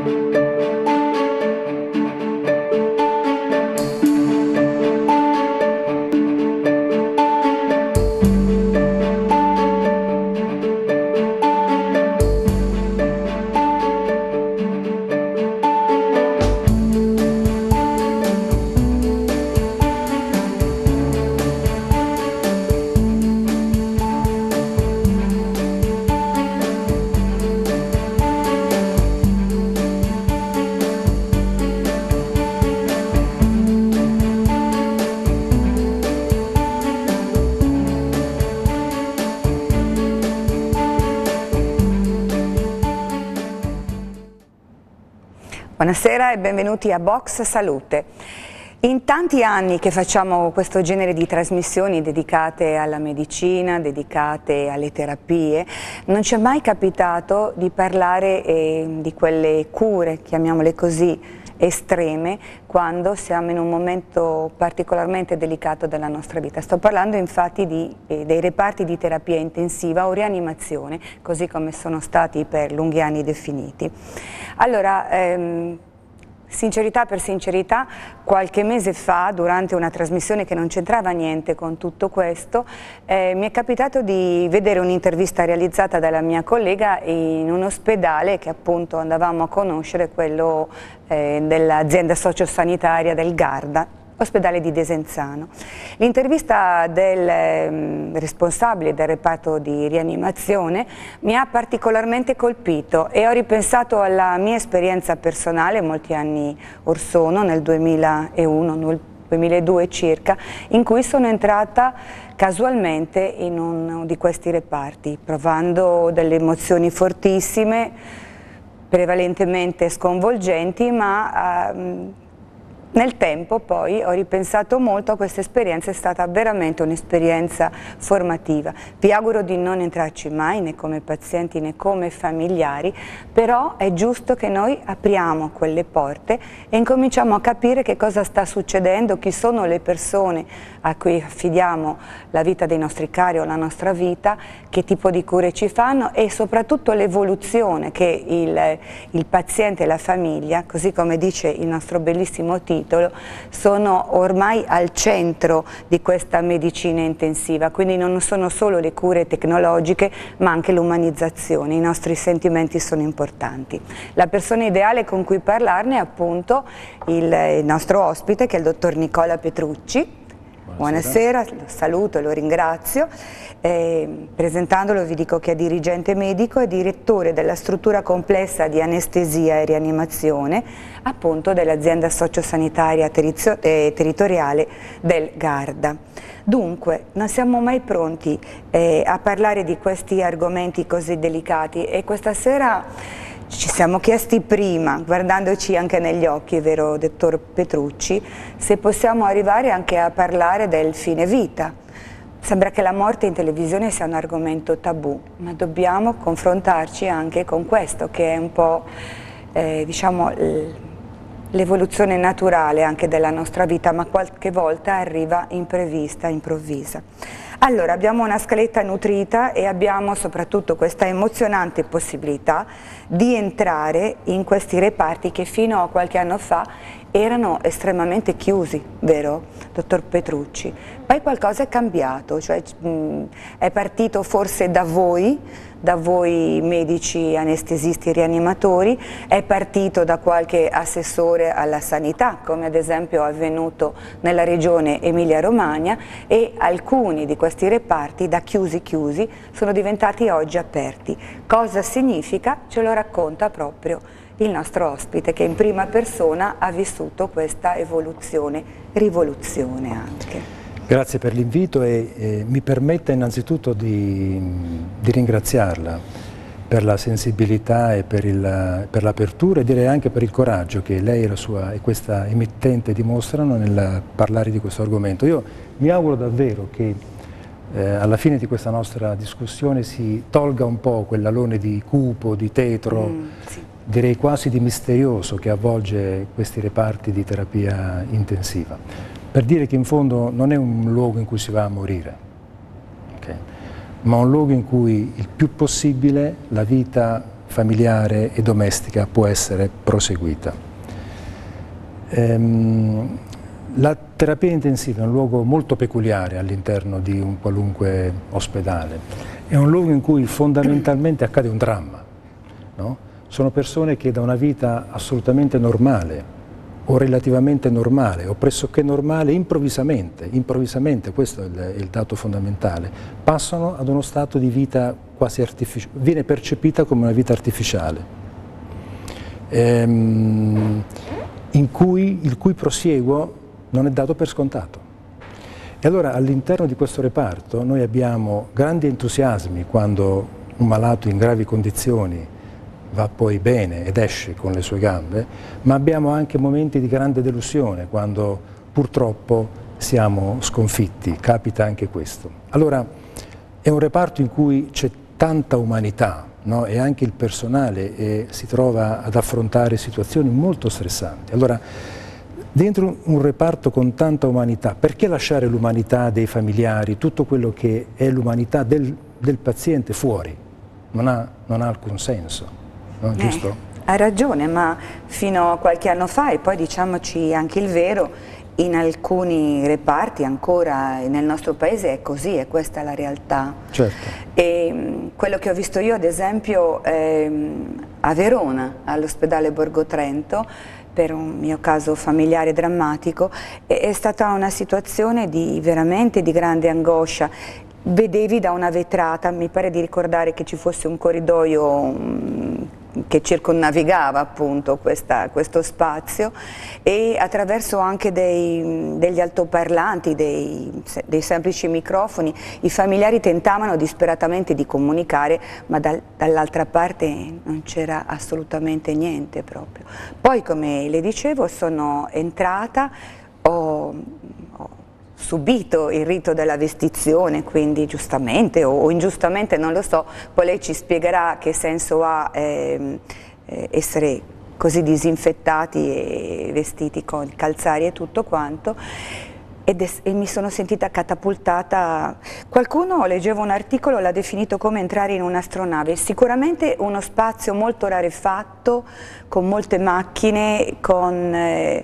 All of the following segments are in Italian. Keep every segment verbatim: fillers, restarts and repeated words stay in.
Buonasera e benvenuti a Box Salute. In tanti anni che facciamo questo genere di trasmissioni dedicate alla medicina, dedicate alle terapie, non ci è mai capitato di parlare eh, di quelle cure, chiamiamole così, estreme, quando siamo in un momento particolarmente delicato della nostra vita. Sto parlando infatti di, eh, dei reparti di terapia intensiva o rianimazione, così come sono stati per lunghi anni definiti. Allora, ehm, sincerità per sincerità, qualche mese fa, durante una trasmissione che non c'entrava niente con tutto questo, eh, mi è capitato di vedere un'intervista realizzata dalla mia collega in un ospedale che appunto andavamo a conoscere, quello eh, dell'azienda sociosanitaria del Garda, ospedale di Desenzano. L'intervista del eh, responsabile del reparto di rianimazione mi ha particolarmente colpito e ho ripensato alla mia esperienza personale molti anni or sono, nel duemilauno, nel duemiladue circa, in cui sono entrata casualmente in uno di questi reparti, provando delle emozioni fortissime, prevalentemente sconvolgenti, ma ehm, nel tempo poi ho ripensato molto a questa esperienza, è stata veramente un'esperienza formativa. Vi auguro di non entrarci mai né come pazienti né come familiari, però è giusto che noi apriamo quelle porte e incominciamo a capire che cosa sta succedendo, chi sono le persone a cui affidiamo la vita dei nostri cari o la nostra vita, che tipo di cure ci fanno e soprattutto l'evoluzione che il, il paziente e la famiglia, così come dice il nostro bellissimo titolo, sono ormai al centro di questa medicina intensiva, quindi non sono solo le cure tecnologiche ma anche l'umanizzazione, i nostri sentimenti sono importanti. La persona ideale con cui parlarne è appunto il, il nostro ospite, che è il dottor Nicola Petrucci. Buonasera, lo saluto e lo ringrazio. Eh, presentandolo vi dico che è dirigente medico e direttore della struttura complessa di anestesia e rianimazione appunto dell'azienda sociosanitaria terizio, eh, territoriale del Garda. Dunque, non siamo mai pronti eh, a parlare di questi argomenti così delicati e questa sera ci siamo chiesti prima, guardandoci anche negli occhi, vero dottor Petrucci, se possiamo arrivare anche a parlare del fine vita. Sembra che la morte in televisione sia un argomento tabù, ma dobbiamo confrontarci anche con questo, che è un po', eh, diciamo, l'evoluzione naturale anche della nostra vita, ma qualche volta arriva imprevista, improvvisa. Allora, abbiamo una scaletta nutrita e abbiamo soprattutto questa emozionante possibilità di entrare in questi reparti che fino a qualche anno fa erano estremamente chiusi, vero, dottor Petrucci? Poi qualcosa è cambiato, cioè mh, è partito forse da voi, da voi medici anestesisti e rianimatori, è partito da qualche assessore alla sanità, come ad esempio è avvenuto nella regione Emilia-Romagna, e alcuni di questi reparti da chiusi chiusi sono diventati oggi aperti. Cosa significa? Ce lo racconta proprio il nostro ospite, che in prima persona ha vissuto questa evoluzione, rivoluzione anche. Grazie per l'invito e eh, mi permetta innanzitutto di, di ringraziarla per la sensibilità e per l'apertura e direi anche per il coraggio che lei e, la sua, e questa emittente dimostrano nel parlare di questo argomento. Io mi auguro davvero che eh, alla fine di questa nostra discussione si tolga un po' quell'alone di cupo, di tetro, mm, sì. direi quasi di misterioso che avvolge questi reparti di terapia intensiva. Per dire che in fondo non è un luogo in cui si va a morire, okay? Ma un luogo in cui il più possibile la vita familiare e domestica può essere proseguita. Ehm, la terapia intensiva è un luogo molto peculiare all'interno di un qualunque ospedale, è un luogo in cui fondamentalmente accade un dramma, no? Sono persone che da una vita assolutamente normale o relativamente normale o pressoché normale improvvisamente, improvvisamente, questo è il, è il dato fondamentale, passano ad uno stato di vita quasi artificiale, viene percepita come una vita artificiale, ehm, in cui, il cui prosieguo non è dato per scontato. E allora all'interno di questo reparto noi abbiamo grandi entusiasmi quando un malato in gravi condizioni va poi bene ed esce con le sue gambe, ma abbiamo anche momenti di grande delusione quando purtroppo siamo sconfitti, capita anche questo. Allora è un reparto in cui c'è tanta umanità, no? E anche il personale eh, si trova ad affrontare situazioni molto stressanti. Allora, dentro un reparto con tanta umanità, perché lasciare l'umanità dei familiari, tutto quello che è l'umanità del, del paziente fuori? Non ha, non ha alcun senso. No, giusto? Eh, hai ragione, ma fino a qualche anno fa, e poi diciamoci anche il vero, in alcuni reparti ancora nel nostro paese è così, e questa è la realtà. Certo. E quello che ho visto io ad esempio ehm, a Verona, all'ospedale Borgo Trento, per un mio caso familiare drammatico, è, è stata una situazione di veramente di grande angoscia. Vedevi da una vetrata, mi pare di ricordare che ci fosse un corridoio um, che circonnavigava appunto questa, questo spazio, e attraverso anche dei, degli altoparlanti, dei, dei semplici microfoni, i familiari tentavano disperatamente di comunicare, ma dal, dall'altra parte non c'era assolutamente niente proprio. Poi, come le dicevo, sono entrata, ho, ho subito il rito della vestizione, quindi giustamente o ingiustamente non lo so, poi lei ci spiegherà che senso ha eh, essere così disinfettati e vestiti con calzari e tutto quanto, ed è, e mi sono sentita catapultata. Qualcuno, leggevo un articolo, l'ha definito come entrare in un'astronave, sicuramente uno spazio molto rarefatto, con molte macchine, con eh,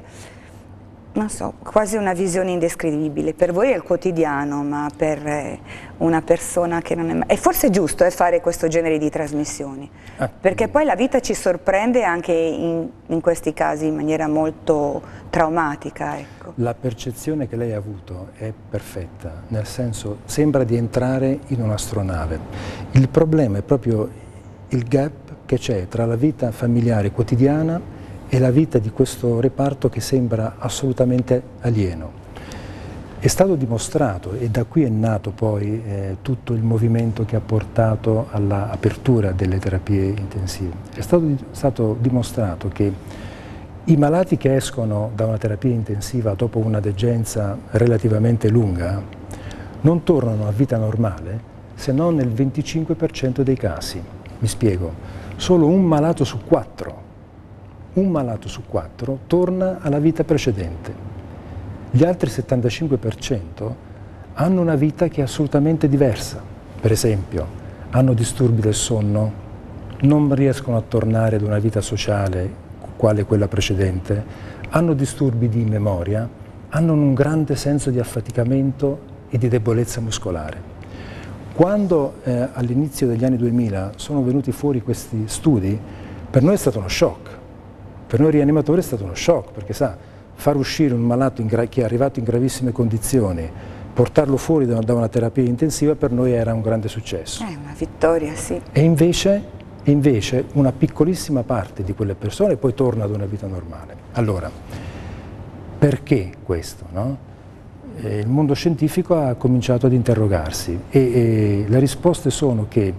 non so, quasi una visione indescrivibile. Per voi è il quotidiano, ma per eh, una persona che non è mai... E forse è giusto eh, fare questo genere di trasmissioni, ah. perché poi la vita ci sorprende anche in, in questi casi in maniera molto traumatica. Ecco. La percezione che lei ha avuto è perfetta, nel senso sembra di entrare in un'astronave. Il problema è proprio il gap che c'è tra la vita familiare quotidiana e la vita di questo reparto che sembra assolutamente alieno. È stato dimostrato, e da qui è nato poi eh, tutto il movimento che ha portato all'apertura delle terapie intensive, è stato, stato dimostrato che i malati che escono da una terapia intensiva dopo una degenza relativamente lunga non tornano a vita normale se non nel venticinque per cento dei casi. Mi spiego, solo un malato su quattro un malato su quattro torna alla vita precedente. Gli altri settantacinque per cento hanno una vita che è assolutamente diversa. Per esempio, hanno disturbi del sonno, non riescono a tornare ad una vita sociale quale quella precedente, hanno disturbi di memoria, hanno un grande senso di affaticamento e di debolezza muscolare. Quando eh, all'inizio degli anni duemila sono venuti fuori questi studi, per noi è stato uno shock. Per noi rianimatori è stato uno shock, perché sa, far uscire un malato in che è arrivato in gravissime condizioni, portarlo fuori da, da una terapia intensiva per noi era un grande successo. È una vittoria, sì. E invece, e invece una piccolissima parte di quelle persone poi torna ad una vita normale. Allora, perché questo? No? Eh, il mondo scientifico ha cominciato ad interrogarsi e, e le risposte sono che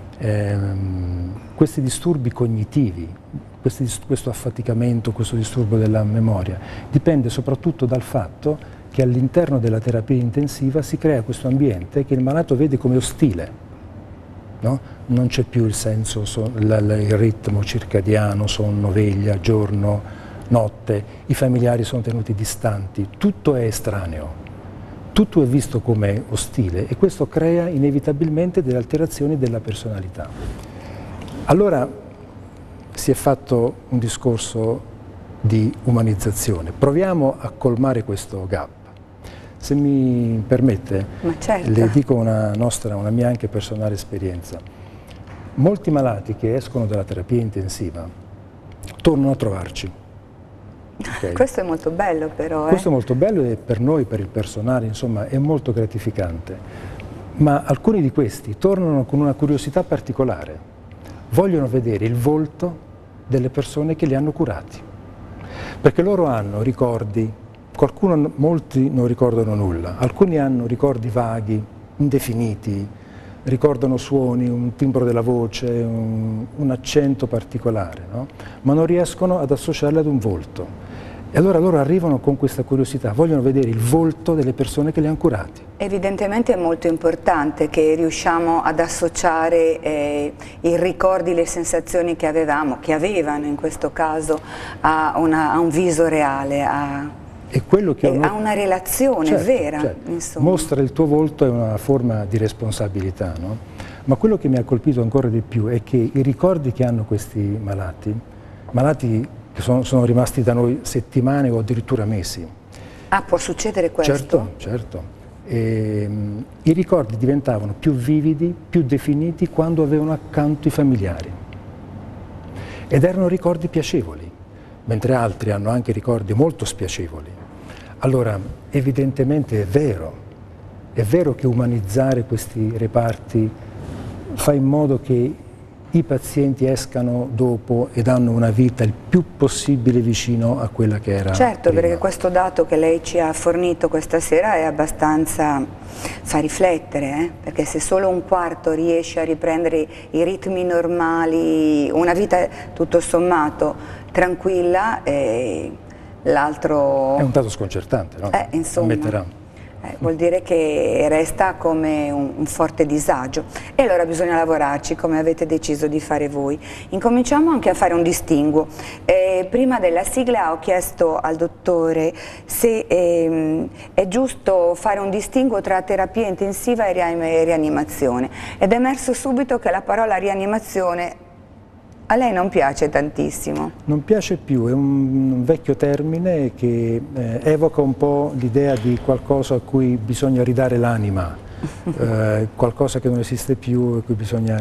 ehm, questi disturbi cognitivi, Questi, questo affaticamento, questo disturbo della memoria, dipende soprattutto dal fatto che all'interno della terapia intensiva si crea questo ambiente che il malato vede come ostile, no? Non c'è più il senso, so, la, la, il ritmo circadiano, sonno, veglia, giorno, notte, i familiari sono tenuti distanti, tutto è estraneo, tutto è visto come ostile e questo crea inevitabilmente delle alterazioni della personalità. Allora, si è fatto un discorso di umanizzazione. Proviamo a colmare questo gap. Se mi permette, Ma certo. le dico una nostra, una mia anche personale esperienza. Molti malati che escono dalla terapia intensiva tornano a trovarci. Okay? Questo è molto bello però. Eh? Questo è molto bello e per noi, per il personale, insomma, è molto gratificante. Ma alcuni di questi tornano con una curiosità particolare. Vogliono vedere il volto delle persone che li hanno curati. Perché loro hanno ricordi, qualcuno, molti non ricordano nulla, alcuni hanno ricordi vaghi, indefiniti, ricordano suoni, un timbro della voce, un, un accento particolare, no? Ma non riescono ad associarli ad un volto. E allora loro arrivano con questa curiosità, vogliono vedere il volto delle persone che li hanno curati. Evidentemente è molto importante che riusciamo ad associare eh, i ricordi, le sensazioni che avevamo, che avevano in questo caso, a, una, a un viso reale, a, e quello che e a una relazione certo, vera. Certo. Insomma. Mostra il tuo volto è una forma di responsabilità, no? Ma quello che mi ha colpito ancora di più è che i ricordi che hanno questi malati, malati che sono, sono rimasti da noi settimane o addirittura mesi. Ah, può succedere questo? Certo, certo. E, um, i ricordi diventavano più vividi, più definiti quando avevano accanto i familiari. Ed erano ricordi piacevoli, mentre altri hanno anche ricordi molto spiacevoli. Allora, evidentemente è vero, è vero che umanizzare questi reparti fa in modo che i pazienti escano dopo ed hanno una vita il più possibile vicino a quella che era Certo, prima. perché questo dato che lei ci ha fornito questa sera è abbastanza, fa riflettere, eh? Perché se solo un quarto riesce a riprendere i ritmi normali, una vita tutto sommato tranquilla, eh, l'altro... È un dato sconcertante, no? Eh, insomma. Ammetterà. Eh, vuol dire che resta come un, un forte disagio e allora bisogna lavorarci come avete deciso di fare voi. Incominciamo anche a fare un distinguo. Eh, prima della sigla ho chiesto al dottore se ehm, è giusto fare un distinguo tra terapia intensiva e rianimazione ed è emerso subito che la parola rianimazione a lei non piace tantissimo. Non piace più, è un, un vecchio termine che eh, evoca un po' l'idea di qualcosa a cui bisogna ridare l'anima, eh, qualcosa che non esiste più e cui bisogna...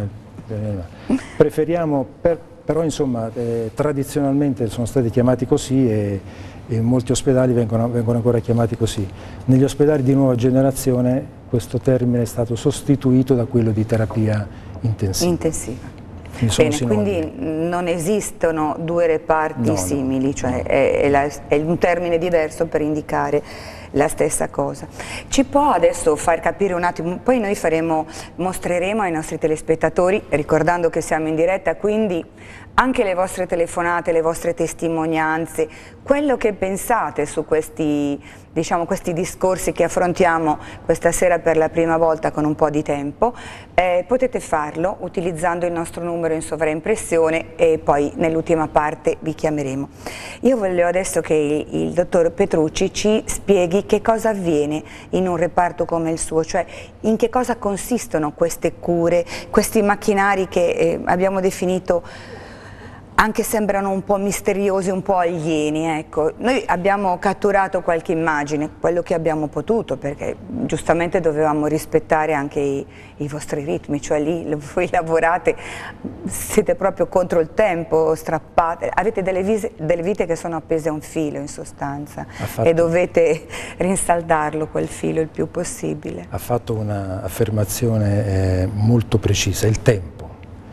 Eh, preferiamo, per, però insomma, eh, tradizionalmente sono stati chiamati così e, e in molti ospedali vengono, vengono ancora chiamati così. Negli ospedali di nuova generazione questo termine è stato sostituito da quello di terapia intensiva. Intensiva. Bene, quindi non esistono due reparti no, simili, no, cioè no. È, è, la, è un termine diverso per indicare la stessa cosa. Ci può adesso far capire un attimo, poi noi faremo, mostreremo ai nostri telespettatori, ricordando che siamo in diretta, quindi anche le vostre telefonate, le vostre testimonianze, quello che pensate su questi, diciamo, questi discorsi che affrontiamo questa sera per la prima volta con un po' di tempo, eh, potete farlo utilizzando il nostro numero in sovraimpressione e poi nell'ultima parte vi chiameremo. Io voglio adesso che il, il dottor Petrucci ci spieghi che cosa avviene in un reparto come il suo, cioè in che cosa consistono queste cure, questi macchinari che eh, abbiamo definito anche sembrano un po' misteriosi, un po' alieni, ecco. Noi abbiamo catturato qualche immagine, quello che abbiamo potuto, perché giustamente dovevamo rispettare anche i, i vostri ritmi, cioè lì voi lavorate, siete proprio contro il tempo, strappate, avete delle, vise, delle vite che sono appese a un filo in sostanza e dovete rinsaldarlo quel filo il più possibile. Ha fatto un'affermazione eh, molto precisa, il tempo.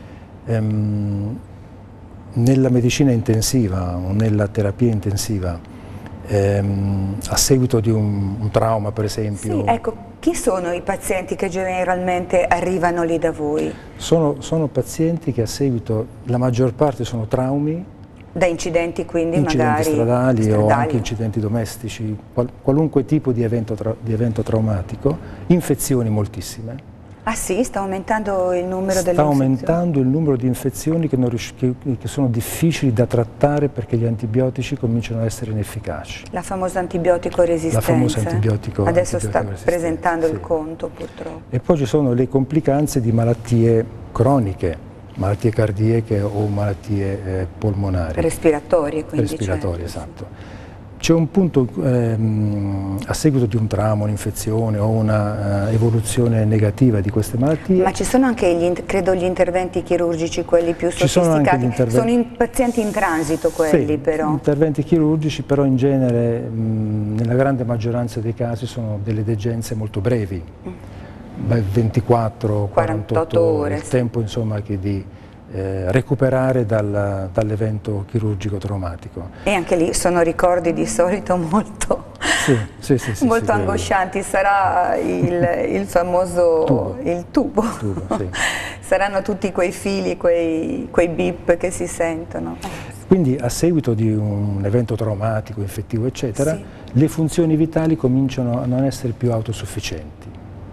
Ehm, Nella medicina intensiva o nella terapia intensiva, ehm, a seguito di un, un trauma per esempio... Sì, ecco, chi sono i pazienti che generalmente arrivano lì da voi? Sono, sono pazienti che a seguito, la maggior parte sono traumi. Da incidenti quindi incidenti magari... stradali, stradali o anche o... incidenti domestici, qual, qualunque tipo di evento, tra, di evento traumatico, infezioni moltissime. Ah sì, sta aumentando il numero delle Sta infezioni? aumentando il numero di infezioni che, non che, che sono difficili da trattare perché gli antibiotici cominciano ad essere inefficaci. La famosa antibiotico resistenza. La famosa antibiotico Adesso antibiotico sta presentando sì. il conto purtroppo. E poi ci sono le complicanze di malattie croniche, malattie cardiache o malattie eh, polmonari. Respiratorie, quindi. Respiratorie, cioè, esatto. C'è un punto, ehm, a seguito di un trauma, un'infezione o una uh, evoluzione negativa di queste malattie. Ma ci sono anche, gli, credo, gli interventi chirurgici, quelli più ci sofisticati? Sono, anche gli interventi... sono in pazienti in transito quelli, sì, però? interventi chirurgici, però in genere, mh, nella grande maggioranza dei casi, sono delle degenze molto brevi, mm. ventiquattro quarantotto ore, il sì. tempo insomma che di Eh, recuperare dal, dall'evento chirurgico traumatico. E anche lì sono ricordi di solito molto, sì, sì, sì, sì, molto sì, angoscianti. Sarà il, il famoso tubo, il tubo. tubo sì. Saranno tutti quei fili, quei, quei bip che si sentono. Quindi a seguito di un evento traumatico, infettivo eccetera, sì. le funzioni vitali cominciano a non essere più autosufficienti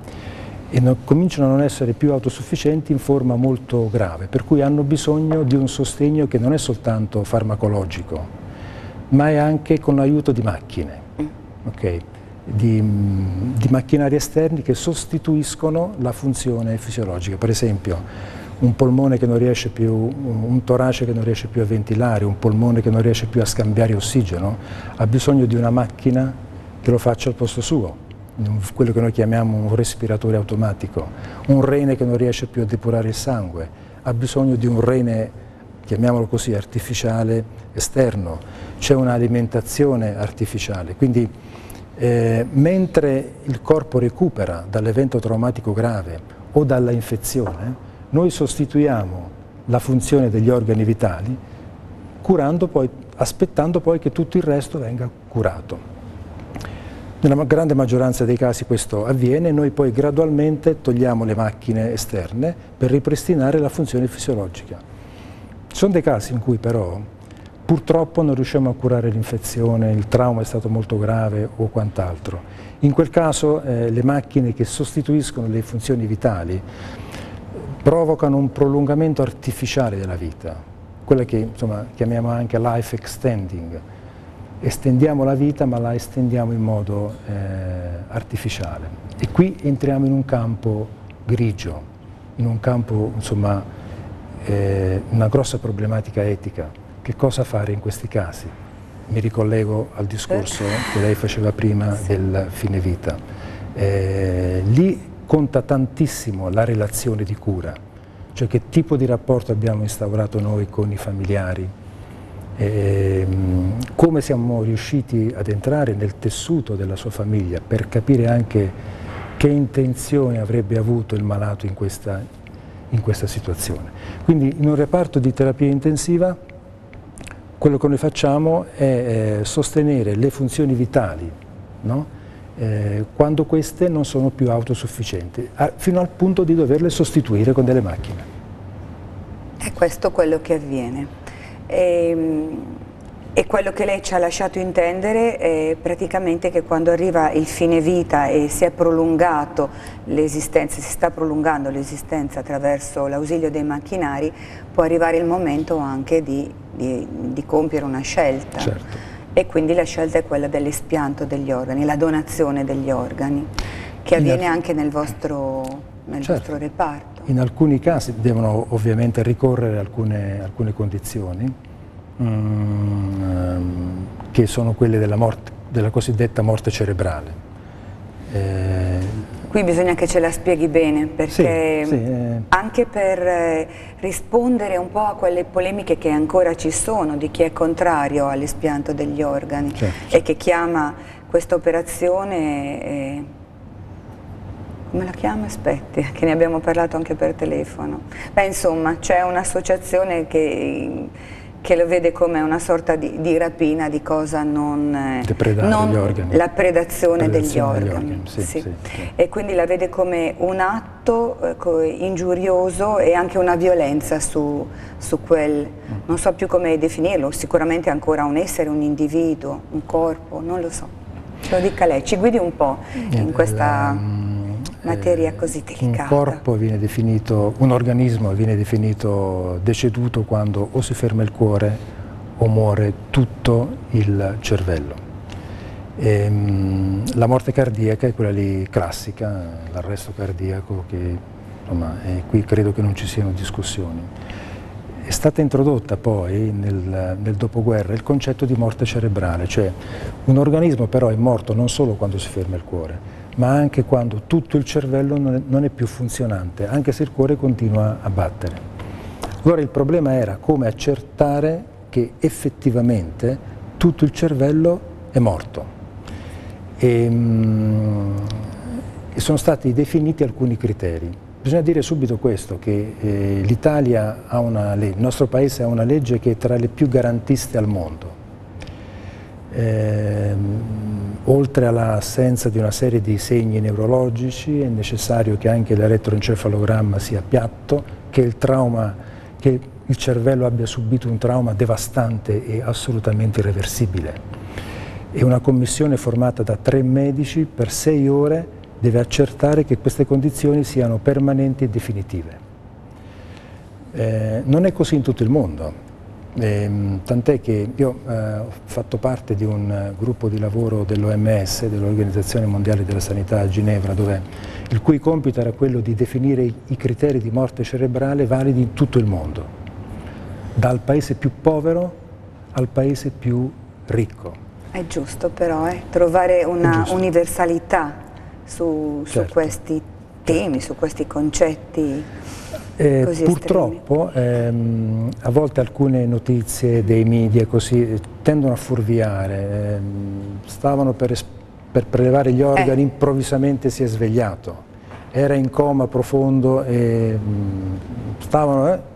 e non, cominciano a non essere più autosufficienti in forma molto grave, per cui hanno bisogno di un sostegno che non è soltanto farmacologico, ma è anche con l'aiuto di macchine, okay? di, di macchinari esterni che sostituiscono la funzione fisiologica. Per esempio un polmone che non riesce più, un torace che non riesce più a ventilare, un polmone che non riesce più a scambiare ossigeno, ha bisogno di una macchina che lo faccia al posto suo, quello che noi chiamiamo un respiratore automatico. Un rene che non riesce più a depurare il sangue ha bisogno di un rene, chiamiamolo così, artificiale esterno. C'è un'alimentazione artificiale, quindi eh, mentre il corpo recupera dall'evento traumatico grave o dalla infezione, noi sostituiamo la funzione degli organi vitali curando poi, aspettando poi che tutto il resto venga curato. Nella grande maggioranza dei casi questo avviene e noi poi gradualmente togliamo le macchine esterne per ripristinare la funzione fisiologica. Ci sono dei casi in cui però purtroppo non riusciamo a curare l'infezione, il trauma è stato molto grave o quant'altro. In quel caso eh, le macchine che sostituiscono le funzioni vitali provocano un prolungamento artificiale della vita, quella che insomma chiamiamo anche life extending. Estendiamo la vita ma la estendiamo in modo eh, artificiale e qui entriamo in un campo grigio, in un campo insomma eh, una grossa problematica etica. Che cosa fare in questi casi? Mi ricollego al discorso che lei faceva prima sì. del fine vita. Eh, lì conta tantissimo la relazione di cura, cioè che tipo di rapporto abbiamo instaurato noi con i familiari, Eh, come siamo riusciti ad entrare nel tessuto della sua famiglia per capire anche che intenzione avrebbe avuto il malato in questa, in questa situazione. Quindi in un reparto di terapia intensiva quello che noi facciamo è eh, sostenere le funzioni vitali, no? eh, quando queste non sono più autosufficienti, a, fino al punto di doverle sostituire con delle macchine. È questo quello che avviene. E, e quello che lei ci ha lasciato intendere è praticamente che quando arriva il fine vita e si è prolungato l'esistenza, si sta prolungando l'esistenza attraverso l'ausilio dei macchinari, può arrivare il momento anche di, di, di compiere una scelta. Certo. E quindi la scelta è quella dell'espianto degli organi, la donazione degli organi, che avviene anche nel vostro, nel certo. vostro reparto. In alcuni casi devono ovviamente ricorrere alcune, alcune condizioni, mm, che sono quelle della, morte, della cosiddetta morte cerebrale. Eh, Qui bisogna che ce la spieghi bene, perché sì, sì, eh. anche per eh, rispondere un po' a quelle polemiche che ancora ci sono di chi è contrario all'espianto degli organi certo. e che chiama questa operazione... Eh, come la chiama? Aspetti, che ne abbiamo parlato anche per telefono. Beh, insomma, c'è un'associazione che, che lo vede come una sorta di, di rapina, di cosa non... Depredare non gli organi. La predazione, predazione degli organi. organi sì, sì. Sì, sì. E quindi la vede come un atto eh, ingiurioso e anche una violenza su, su quel... non so più come definirlo, sicuramente ancora un essere, un individuo, un corpo, non lo so. Lo dica lei, ci guidi un po' in questa... La... materia così delicata. Un corpo viene definito, un organismo viene definito deceduto quando o si ferma il cuore o muore tutto il cervello. E, la morte cardiaca è quella lì classica, l'arresto cardiaco, che insomma, è, qui credo che non ci siano discussioni. è stata introdotta poi nel, nel dopoguerra il concetto di morte cerebrale, cioè un organismo però è morto non solo quando si ferma il cuore, ma anche quando tutto il cervello non è, non è più funzionante, anche se il cuore continua a battere. Allora il problema era come accertare che effettivamente tutto il cervello è morto. E, mh, e sono stati definiti alcuni criteri. Bisogna dire subito questo, che eh, l'Italia ha una legge, il nostro paese ha una legge che è tra le più garantiste al mondo. Eh, oltre all'assenza di una serie di segni neurologici è necessario che anche l'elettroencefalogramma sia piatto, che il trauma, che il cervello abbia subito un trauma devastante e assolutamente irreversibile. E una commissione formata da tre medici per sei ore deve accertare che queste condizioni siano permanenti e definitive. Eh, non è così in tutto il mondo, eh, tant'è che io eh, ho fatto parte di un gruppo di lavoro dell'O M S, dell'Organizzazione Mondiale della Sanità a Ginevra, dove, il cui compito era quello di definire i, i criteri di morte cerebrale validi in tutto il mondo, dal paese più povero al paese più ricco. È giusto però eh, trovare una universalità Su, certo. su questi temi, su questi concetti eh, così purtroppo ehm, a volte alcune notizie dei media così tendono a fuorviare. Ehm, stavano per, per prelevare gli organi, eh. improvvisamente si è svegliato, era in coma profondo e mh, stavano... Eh,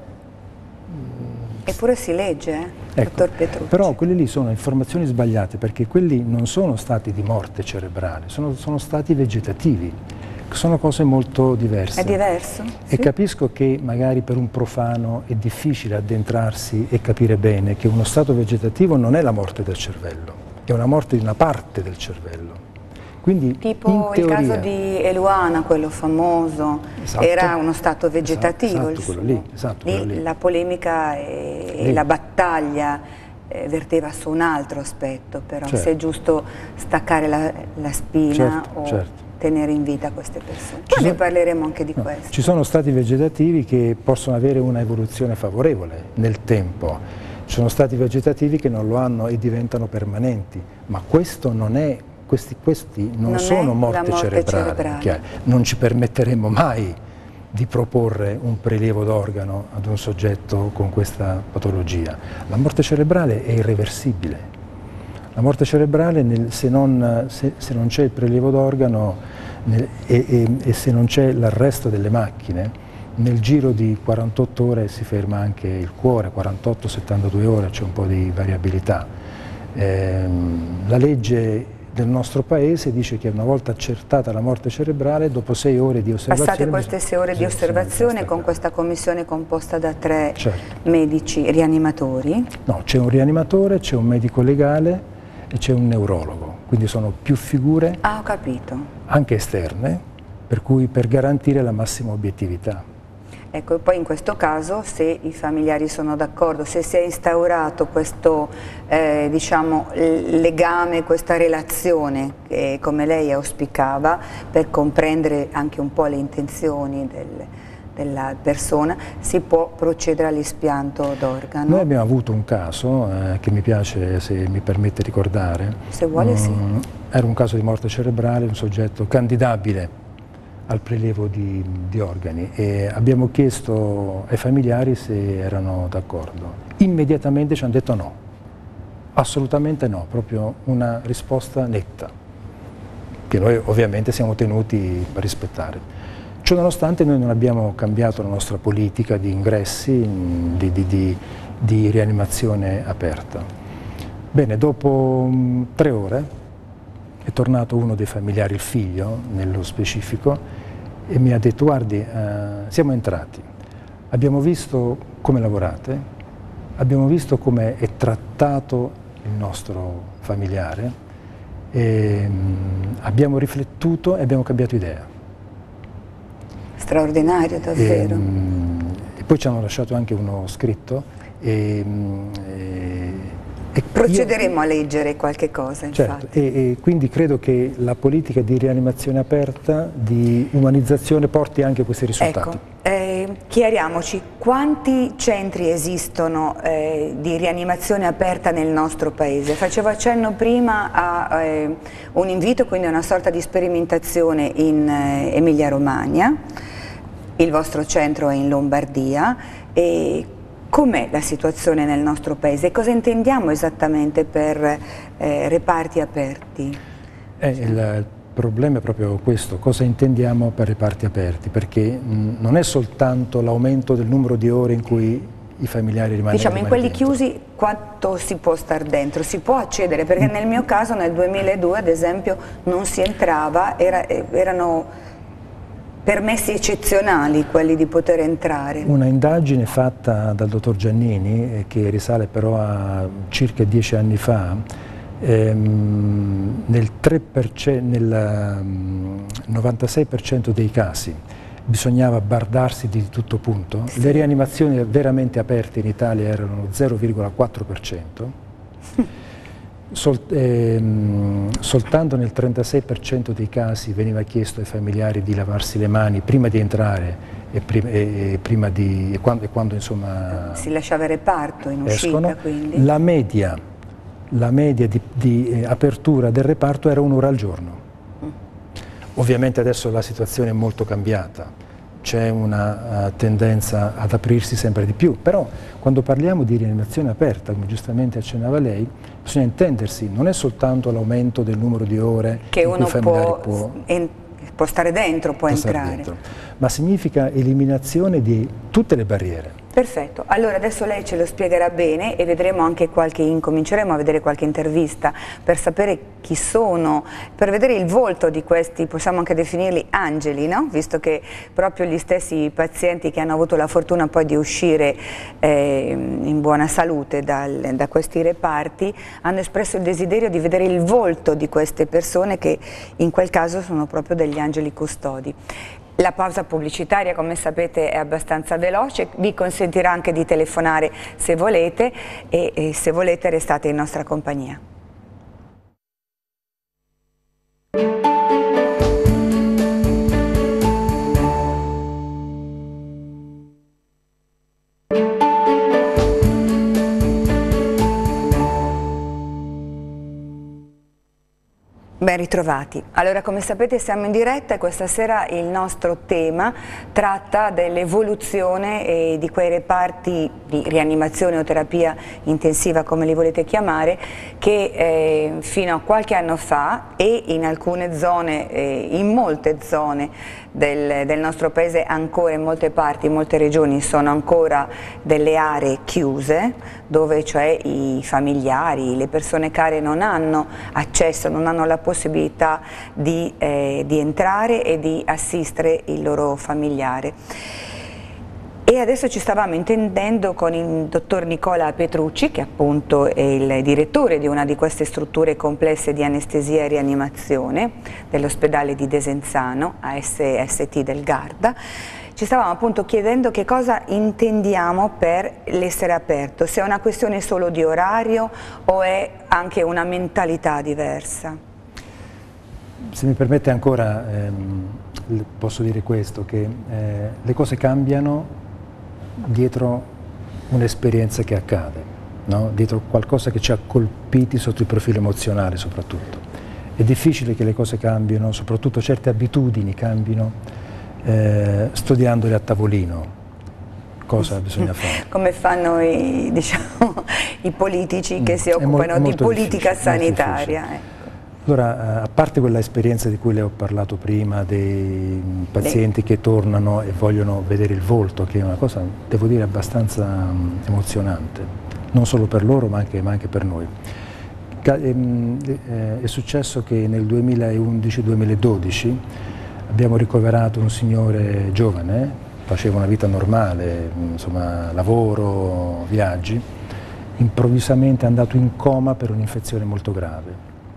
Eppure si legge, eh? Ecco, dottor Petrucci. Però quelle lì sono informazioni sbagliate, perché quelli non sono stati di morte cerebrale, sono, sono stati vegetativi, sono cose molto diverse. È diverso? E sì. Capisco che magari per un profano è difficile addentrarsi e capire bene che uno stato vegetativo non è la morte del cervello, è una morte di una parte del cervello. Quindi, tipo in teoria, il caso di Eluana, quello famoso, esatto, era uno stato vegetativo. Esatto, quello lì, esatto, lì, quello lì. La polemica e, e la battaglia eh, verteva su un altro aspetto, però certo. se è giusto staccare la, la spina certo, o certo. tenere in vita queste persone. Poi ne parleremo anche di no, questo. Ci sono stati vegetativi che possono avere una evoluzione favorevole nel tempo, ci sono stati vegetativi che non lo hanno e diventano permanenti, ma questo non è Questi, questi non, non sono morte, morte cerebrale, cerebrale. Non ci permetteremo mai di proporre un prelievo d'organo ad un soggetto con questa patologia. La morte cerebrale è irreversibile. La morte cerebrale, nel, se non, se, se non c'è il prelievo d'organo e, e, e se non c'è l'arresto delle macchine, nel giro di quarantotto ore si ferma anche il cuore, quarantotto settantadue ore, c'è un po' di variabilità. Eh, la legge del nostro paese dice che una volta accertata la morte cerebrale, dopo sei ore di osservazione... Passate queste sei ore di osservazione con questa commissione composta da tre certo. medici rianimatori? No, c'è un rianimatore, c'è un medico legale e c'è un neurologo, quindi sono più figure ah, ho capito. anche esterne, per cui per garantire la massima obiettività. Ecco, e poi in questo caso, se i familiari sono d'accordo, se si è instaurato questo eh, diciamo, legame, questa relazione, che, come lei auspicava, per comprendere anche un po' le intenzioni del, della persona, si può procedere all'espianto d'organo. Noi abbiamo avuto un caso eh, che mi piace, se mi permette ricordare. Se vuole, mm, sì. Era un caso di morte cerebrale, un soggetto candidabile al prelievo di, di organi e abbiamo chiesto ai familiari se erano d'accordo. Immediatamente ci hanno detto no, assolutamente no, proprio una risposta netta, che noi ovviamente siamo tenuti a rispettare. Ciononostante noi non abbiamo cambiato la nostra politica di ingressi, di, di, di, di rianimazione aperta. Bene, dopo um, tre ore è tornato uno dei familiari, il figlio nello specifico, e mi ha detto: guardi, eh, siamo entrati, abbiamo visto come lavorate, abbiamo visto come è trattato il nostro familiare, e, mh, abbiamo riflettuto e abbiamo cambiato idea. Straordinario, davvero. E, mh, e poi ci hanno lasciato anche uno scritto. E, mh, e, E Procederemo io, a leggere qualche cosa, infatti. Certo, e, e quindi credo che la politica di rianimazione aperta, di umanizzazione, porti anche questi risultati. Ecco, eh, chiariamoci, quanti centri esistono eh, di rianimazione aperta nel nostro paese? Facevo accenno prima a eh, un invito, quindi a una sorta di sperimentazione in eh, Emilia-Romagna, il vostro centro è in Lombardia, e com'è la situazione nel nostro paese? Cosa intendiamo esattamente per eh, reparti aperti? Eh, il problema è proprio questo, cosa intendiamo per reparti aperti, perché mh, non è soltanto l'aumento del numero di ore in cui i familiari rimangono diciamo in quelli dentro. chiusi quanto si può star dentro? Si può accedere? Perché nel mio caso nel duemiladue ad esempio non si entrava, era, erano permessi eccezionali quelli di poter entrare. Una indagine fatta dal dottor Giannini, eh, che risale però a circa dieci anni fa, ehm, nel, tre per cento, nel um, novantasei per cento dei casi bisognava bardarsi di tutto punto. Sì. Le rianimazioni veramente aperte in Italia erano zero virgola quattro per cento. Sol, ehm, soltanto nel trentasei per cento dei casi veniva chiesto ai familiari di lavarsi le mani prima di entrare e, prim e, e, prima di, e quando, e quando insomma si lasciava il reparto in escono. Uscita, quindi. La media, la media di, di eh, apertura del reparto era un'ora al giorno. Mm. Ovviamente adesso la situazione è molto cambiata, c'è una uh, tendenza ad aprirsi sempre di più, però quando parliamo di rianimazione aperta, come giustamente accennava lei, bisogna intendersi, non è soltanto l'aumento del numero di ore che in uno cui i familiari può, può, può stare dentro, può, può entrare, dentro. Ma significa eliminazione di tutte le barriere. Perfetto, allora adesso lei ce lo spiegherà bene e vedremo anche qualche, incominceremo a vedere qualche intervista per sapere chi sono, per vedere il volto di questi, possiamo anche definirli angeli, no? Visto che proprio gli stessi pazienti che hanno avuto la fortuna poi di uscire eh, in buona salute dal, da questi reparti hanno espresso il desiderio di vedere il volto di queste persone che in quel caso sono proprio degli angeli custodi. La pausa pubblicitaria, come sapete, è abbastanza veloce, vi consentirà anche di telefonare se volete e, e se volete restate in nostra compagnia. Ben ritrovati. Allora, come sapete siamo in diretta e questa sera il nostro tema tratta dell'evoluzione eh, di quei reparti di rianimazione o terapia intensiva, come li volete chiamare, che eh, fino a qualche anno fa e in alcune zone, eh, in molte zone del, del nostro paese, ancora in molte parti, in molte regioni sono ancora delle aree chiuse, dove cioè i familiari, le persone care non hanno accesso, non hanno la possibilità di, eh, di entrare e di assistere il loro familiare. E adesso ci stavamo intendendo con il dottor Nicola Petrucci, che appunto è il direttore di una di queste strutture complesse di anestesia e rianimazione dell'ospedale di Desenzano, A S S T del Garda. Ci stavamo appunto chiedendo che cosa intendiamo per l'essere aperto, se è una questione solo di orario o è anche una mentalità diversa. Se mi permette ancora, ehm, posso dire questo, che eh, le cose cambiano dietro un'esperienza che accade, no? Dietro qualcosa che ci ha colpiti sotto il profilo emozionale soprattutto. È difficile che le cose cambino, soprattutto certe abitudini cambino, Eh, studiandole a tavolino cosa bisogna fare. Come fanno i, diciamo, i politici che mm, si occupano di politica sanitaria. Ecco. Allora, a parte quella esperienza di cui le ho parlato prima, dei pazienti Beh. che tornano e vogliono vedere il volto, che è una cosa, devo dire, abbastanza um, emozionante, non solo per loro ma anche, ma anche per noi. Ca ehm, eh, è successo che nel duemilaundici duemiladodici abbiamo ricoverato un signore giovane, faceva una vita normale, insomma, lavoro, viaggi, improvvisamente è andato in coma per un'infezione molto grave.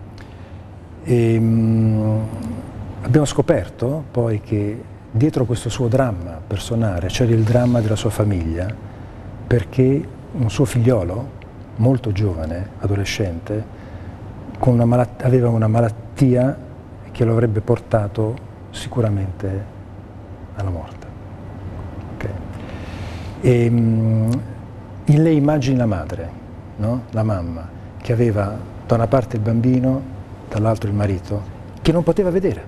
E, mh, abbiamo scoperto poi che dietro questo suo dramma personale c'era il dramma della sua famiglia, perché un suo figliolo, molto giovane, adolescente, con una aveva una malattia che lo avrebbe portato sicuramente alla morte. Okay. E, mh, in lei immagini la madre, no? La mamma, che aveva da una parte il bambino, dall'altro il marito, che non poteva vedere,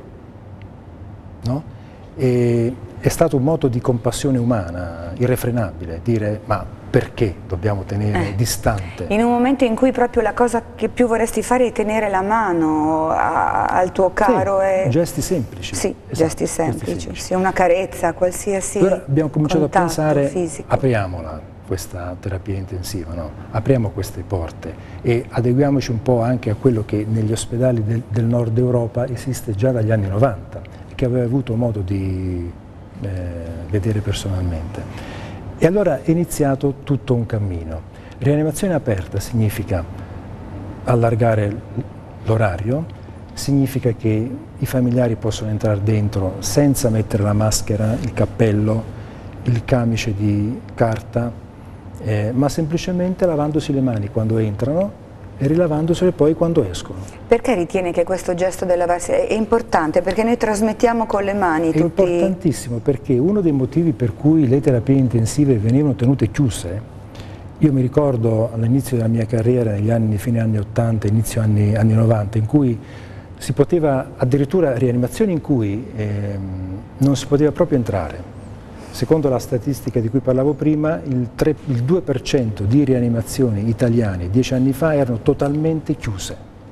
no? E è stato un moto di compassione umana irrefrenabile, dire ma perché dobbiamo tenere eh. distante? In un momento in cui proprio la cosa che più vorresti fare è tenere la mano a, al tuo caro. Sì, e... gesti semplici. Sì, esatto, gesti semplici, gesti semplici. Sì, una carezza, qualsiasi Allora abbiamo cominciato a pensare, fisico. Apriamola questa terapia intensiva, no? Apriamo queste porte e adeguiamoci un po' anche a quello che negli ospedali del, del nord Europa esiste già dagli anni novanta, che avevo avuto modo di eh, vedere personalmente. E allora è iniziato tutto un cammino. Rianimazione aperta significa allargare l'orario, significa che i familiari possono entrare dentro senza mettere la maschera, il cappello, il camice di carta, eh, ma semplicemente lavandosi le mani quando entrano e rilavandosele poi quando escono. Perché ritieni che questo gesto del lavarsi è importante? Perché noi trasmettiamo con le mani tutti... È importantissimo perché uno dei motivi per cui le terapie intensive venivano tenute chiuse, io mi ricordo all'inizio della mia carriera, negli anni, fine anni ottanta, inizio anni, anni novanta, in cui si poteva, addirittura rianimazioni in cui eh, non si poteva proprio entrare. Secondo la statistica di cui parlavo prima, il, tre, il due per cento di rianimazioni italiane dieci anni fa erano totalmente chiuse,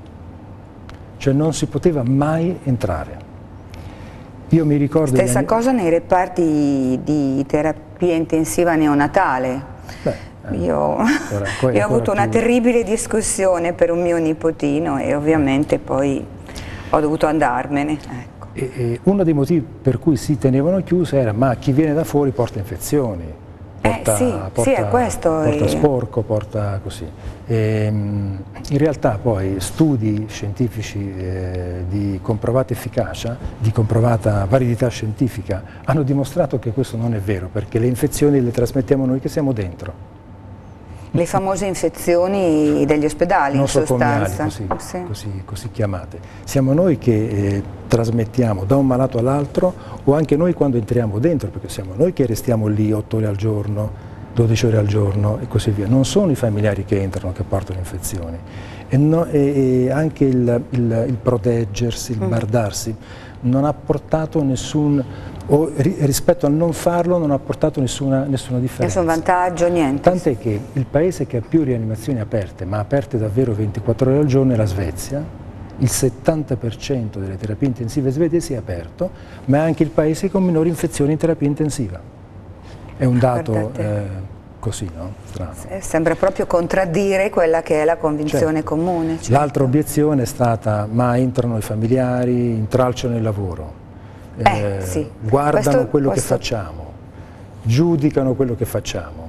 cioè non si poteva mai entrare. Io mi ricordo... Stessa anni... cosa nei reparti di terapia intensiva neonatale. Beh, eh, io, ancora, io ho avuto più... una terribile discussione per un mio nipotino e ovviamente poi ho dovuto andarmene. Ecco. E, e uno dei motivi per cui si tenevano chiuse era ma chi viene da fuori porta infezioni, porta, eh, sì, porta, sì, è questo porta è... sporco, porta così. E, in realtà poi studi scientifici eh, di comprovata efficacia, di comprovata validità scientifica, hanno dimostrato che questo non è vero, perché le infezioni le trasmettiamo noi che siamo dentro. Le famose infezioni degli ospedali, in sostanza. Così, sì. così, così chiamate. Siamo noi che eh, trasmettiamo da un malato all'altro o anche noi quando entriamo dentro, perché siamo noi che restiamo lì otto ore al giorno, dodici ore al giorno e così via. Non sono i familiari che entrano che portano infezioni. E, no, e, e anche il, il, il proteggersi, il mm. bardarsi, non ha portato nessun... o rispetto al non farlo non ha portato nessuna, nessuna differenza. Nessun vantaggio, niente. Tant'è che il paese che ha più rianimazioni aperte, ma aperte davvero ventiquattro ore al giorno, è la Svezia. Il settanta per cento delle terapie intensive svedesi è aperto, ma è anche il paese con minori infezioni in terapia intensiva. È un dato eh, così, no? Strano. Sembra proprio contraddire quella che è la convinzione certo. comune. Certo. L'altra obiezione è stata, ma entrano i familiari, intralciano il lavoro. Eh, eh, sì. guardano questo, quello questo... che facciamo, giudicano quello che facciamo.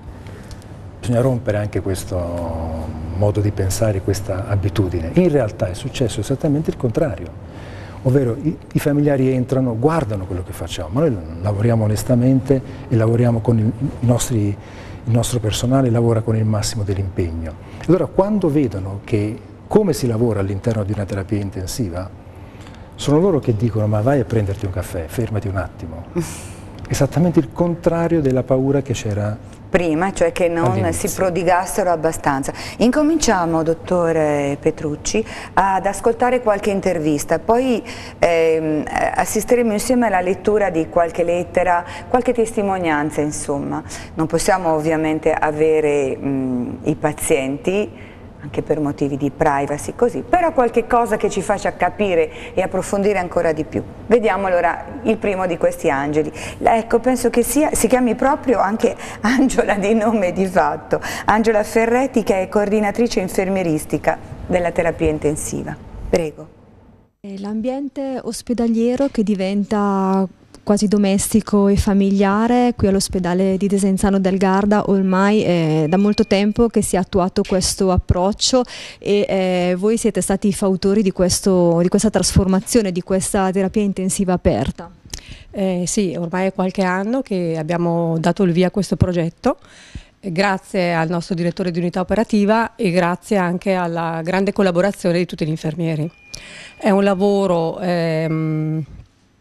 Bisogna rompere anche questo modo di pensare, questa abitudine. In realtà è successo esattamente il contrario, ovvero i, i familiari entrano, guardano quello che facciamo, ma noi lavoriamo onestamente e lavoriamo con il, i nostri, il nostro personale lavora con il massimo dell'impegno. Allora quando vedono che come si lavora all'interno di una terapia intensiva, sono loro che dicono ma vai a prenderti un caffè, fermati un attimo. Esattamente il contrario della paura che c'era prima, cioè che non si prodigassero abbastanza. Incominciamo, dottore Petrucci, ad ascoltare qualche intervista, poi ehm, assisteremo insieme alla lettura di qualche lettera, qualche testimonianza, insomma. Non possiamo ovviamente avere mh, i pazienti, anche per motivi di privacy, così, però qualche cosa che ci faccia capire e approfondire ancora di più. Vediamo allora il primo di questi angeli. Ecco, penso che sia, si chiami proprio anche Angela di nome e di fatto, Angela Ferretti, che è coordinatrice infermieristica della terapia intensiva. Prego. L'ambiente ospedaliero che diventa quasi domestico e familiare qui all'ospedale di Desenzano del Garda, ormai è da molto tempo che si è attuato questo approccio e eh, voi siete stati i fautori di, questo, di questa trasformazione, di questa terapia intensiva aperta. Eh, sì, ormai è qualche anno che abbiamo dato il via a questo progetto, grazie al nostro direttore di unità operativa e grazie anche alla grande collaborazione di tutti gli infermieri. È un lavoro ehm,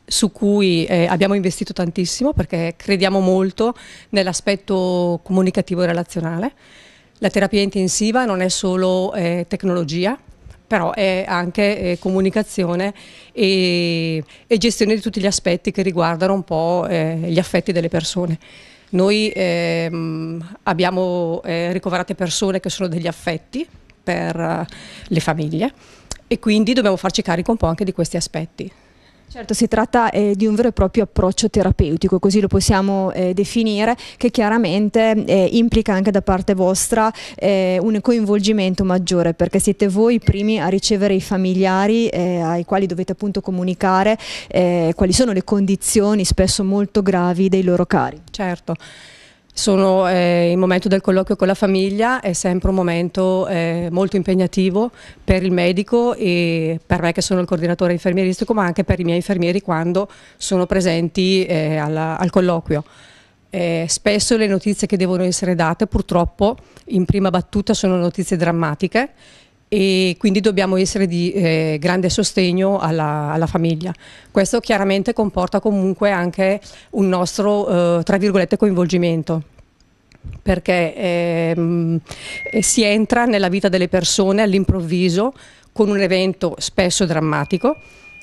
su cui eh, abbiamo investito tantissimo perché crediamo molto nell'aspetto comunicativo e relazionale. La terapia intensiva non è solo eh, tecnologia, però è anche eh, comunicazione e, e gestione di tutti gli aspetti che riguardano un po' eh, gli affetti delle persone. Noi ehm, abbiamo eh, ricoverate persone che sono degli affetti per uh, le famiglie e quindi dobbiamo farci carico un po' anche di questi aspetti. Certo, si tratta eh, di un vero e proprio approccio terapeutico, così lo possiamo eh, definire, che chiaramente eh, implica anche da parte vostra eh, un coinvolgimento maggiore, perché siete voi i primi a ricevere i familiari eh, ai quali dovete appunto comunicare eh, quali sono le condizioni spesso molto gravi dei loro cari. Certo. Sono eh, il momento del colloquio con la famiglia, è sempre un momento eh, molto impegnativo per il medico e per me che sono il coordinatore infermieristico, ma anche per i miei infermieri quando sono presenti eh, alla, al colloquio. Eh, spesso le notizie che devono essere date purtroppo in prima battuta sono notizie drammatiche e quindi dobbiamo essere di eh, grande sostegno alla, alla famiglia. Questo chiaramente comporta comunque anche un nostro eh, tra virgolette coinvolgimento, perché ehm, si entra nella vita delle persone all'improvviso con un evento spesso drammatico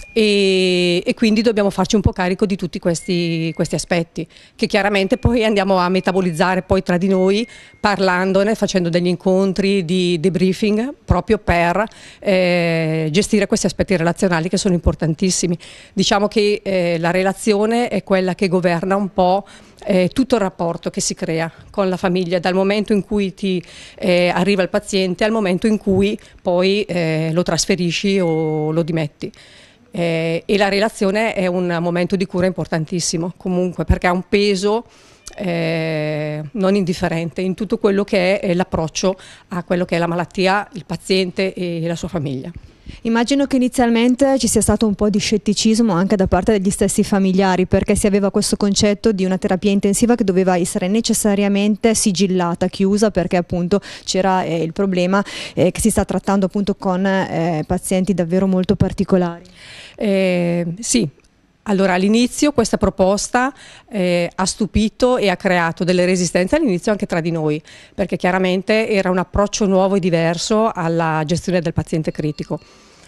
e, e quindi dobbiamo farci un po' carico di tutti questi, questi aspetti che chiaramente poi andiamo a metabolizzare poi tra di noi, parlandone, facendo degli incontri di debriefing proprio per eh, gestire questi aspetti relazionali che sono importantissimi. Diciamo che eh, la relazione è quella che governa un po' eh, tutto il rapporto che si crea con la famiglia, dal momento in cui ti eh, arriva il paziente al momento in cui poi eh, lo trasferisci o lo dimetti. Eh, e la relazione è un momento di cura importantissimo comunque, perché ha un peso eh, non indifferente in tutto quello che è l'approccio a quello che è la malattia, il paziente e la sua famiglia. Immagino che inizialmente ci sia stato un po' di scetticismo anche da parte degli stessi familiari, perché si aveva questo concetto di una terapia intensiva che doveva essere necessariamente sigillata, chiusa, perché appunto c'era eh, il problema eh, che si sta trattando appunto con eh, pazienti davvero molto particolari. Eh, sì. Allora, all'inizio questa proposta eh, ha stupito e ha creato delle resistenze all'inizio anche tra di noi, perché chiaramente era un approccio nuovo e diverso alla gestione del paziente critico.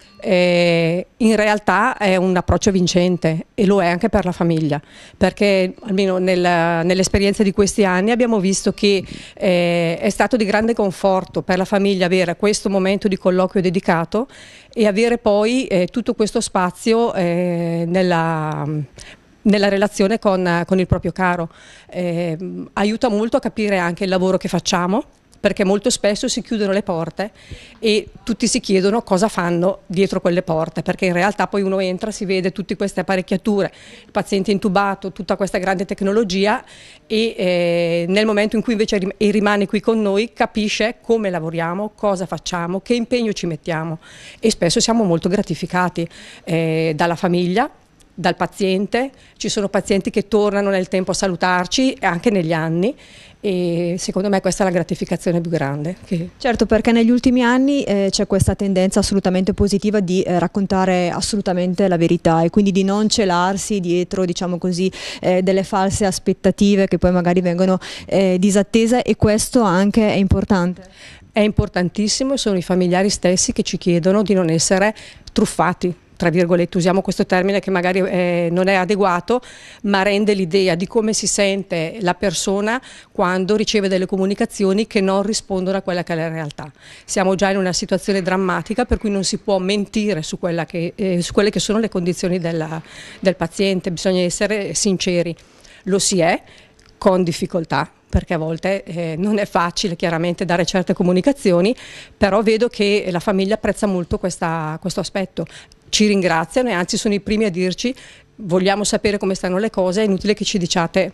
Eh, in realtà è un approccio vincente e lo è anche per la famiglia, perché almeno nel, nell'esperienza di questi anni abbiamo visto che eh, è stato di grande conforto per la famiglia avere questo momento di colloquio dedicato e avere poi eh, tutto questo spazio eh, nella, nella relazione con, con il proprio caro. Eh, aiuta molto a capire anche il lavoro che facciamo, perché molto spesso si chiudono le porte e tutti si chiedono cosa fanno dietro quelle porte, perché in realtà poi uno entra, si vede tutte queste apparecchiature, il paziente intubato, tutta questa grande tecnologia e eh, nel momento in cui invece rimane qui con noi capisce come lavoriamo, cosa facciamo, che impegno ci mettiamo e spesso siamo molto gratificati eh, dalla famiglia, dal paziente. Ci sono pazienti che tornano nel tempo a salutarci anche negli anni e secondo me questa è la gratificazione più grande. Che... Certo, perché negli ultimi anni eh, c'è questa tendenza assolutamente positiva di eh, raccontare assolutamente la verità e quindi di non celarsi dietro, diciamo così, eh, delle false aspettative che poi magari vengono eh, disattese, e questo anche è importante. È importantissimo e sono i familiari stessi che ci chiedono di non essere truffati, tra virgolette, usiamo questo termine che magari eh, non è adeguato, ma rende l'idea di come si sente la persona quando riceve delle comunicazioni che non rispondono a quella che è la realtà. Siamo già in una situazione drammatica per cui non si può mentire su, quella che, eh, su quelle che sono le condizioni della, del paziente, bisogna essere sinceri. Lo si è con difficoltà, perché a volte eh, non è facile chiaramente dare certe comunicazioni, però vedo che la famiglia apprezza molto questa, questo aspetto. Ci ringraziano e anzi sono i primi a dirci vogliamo sapere come stanno le cose, è inutile che ci diciate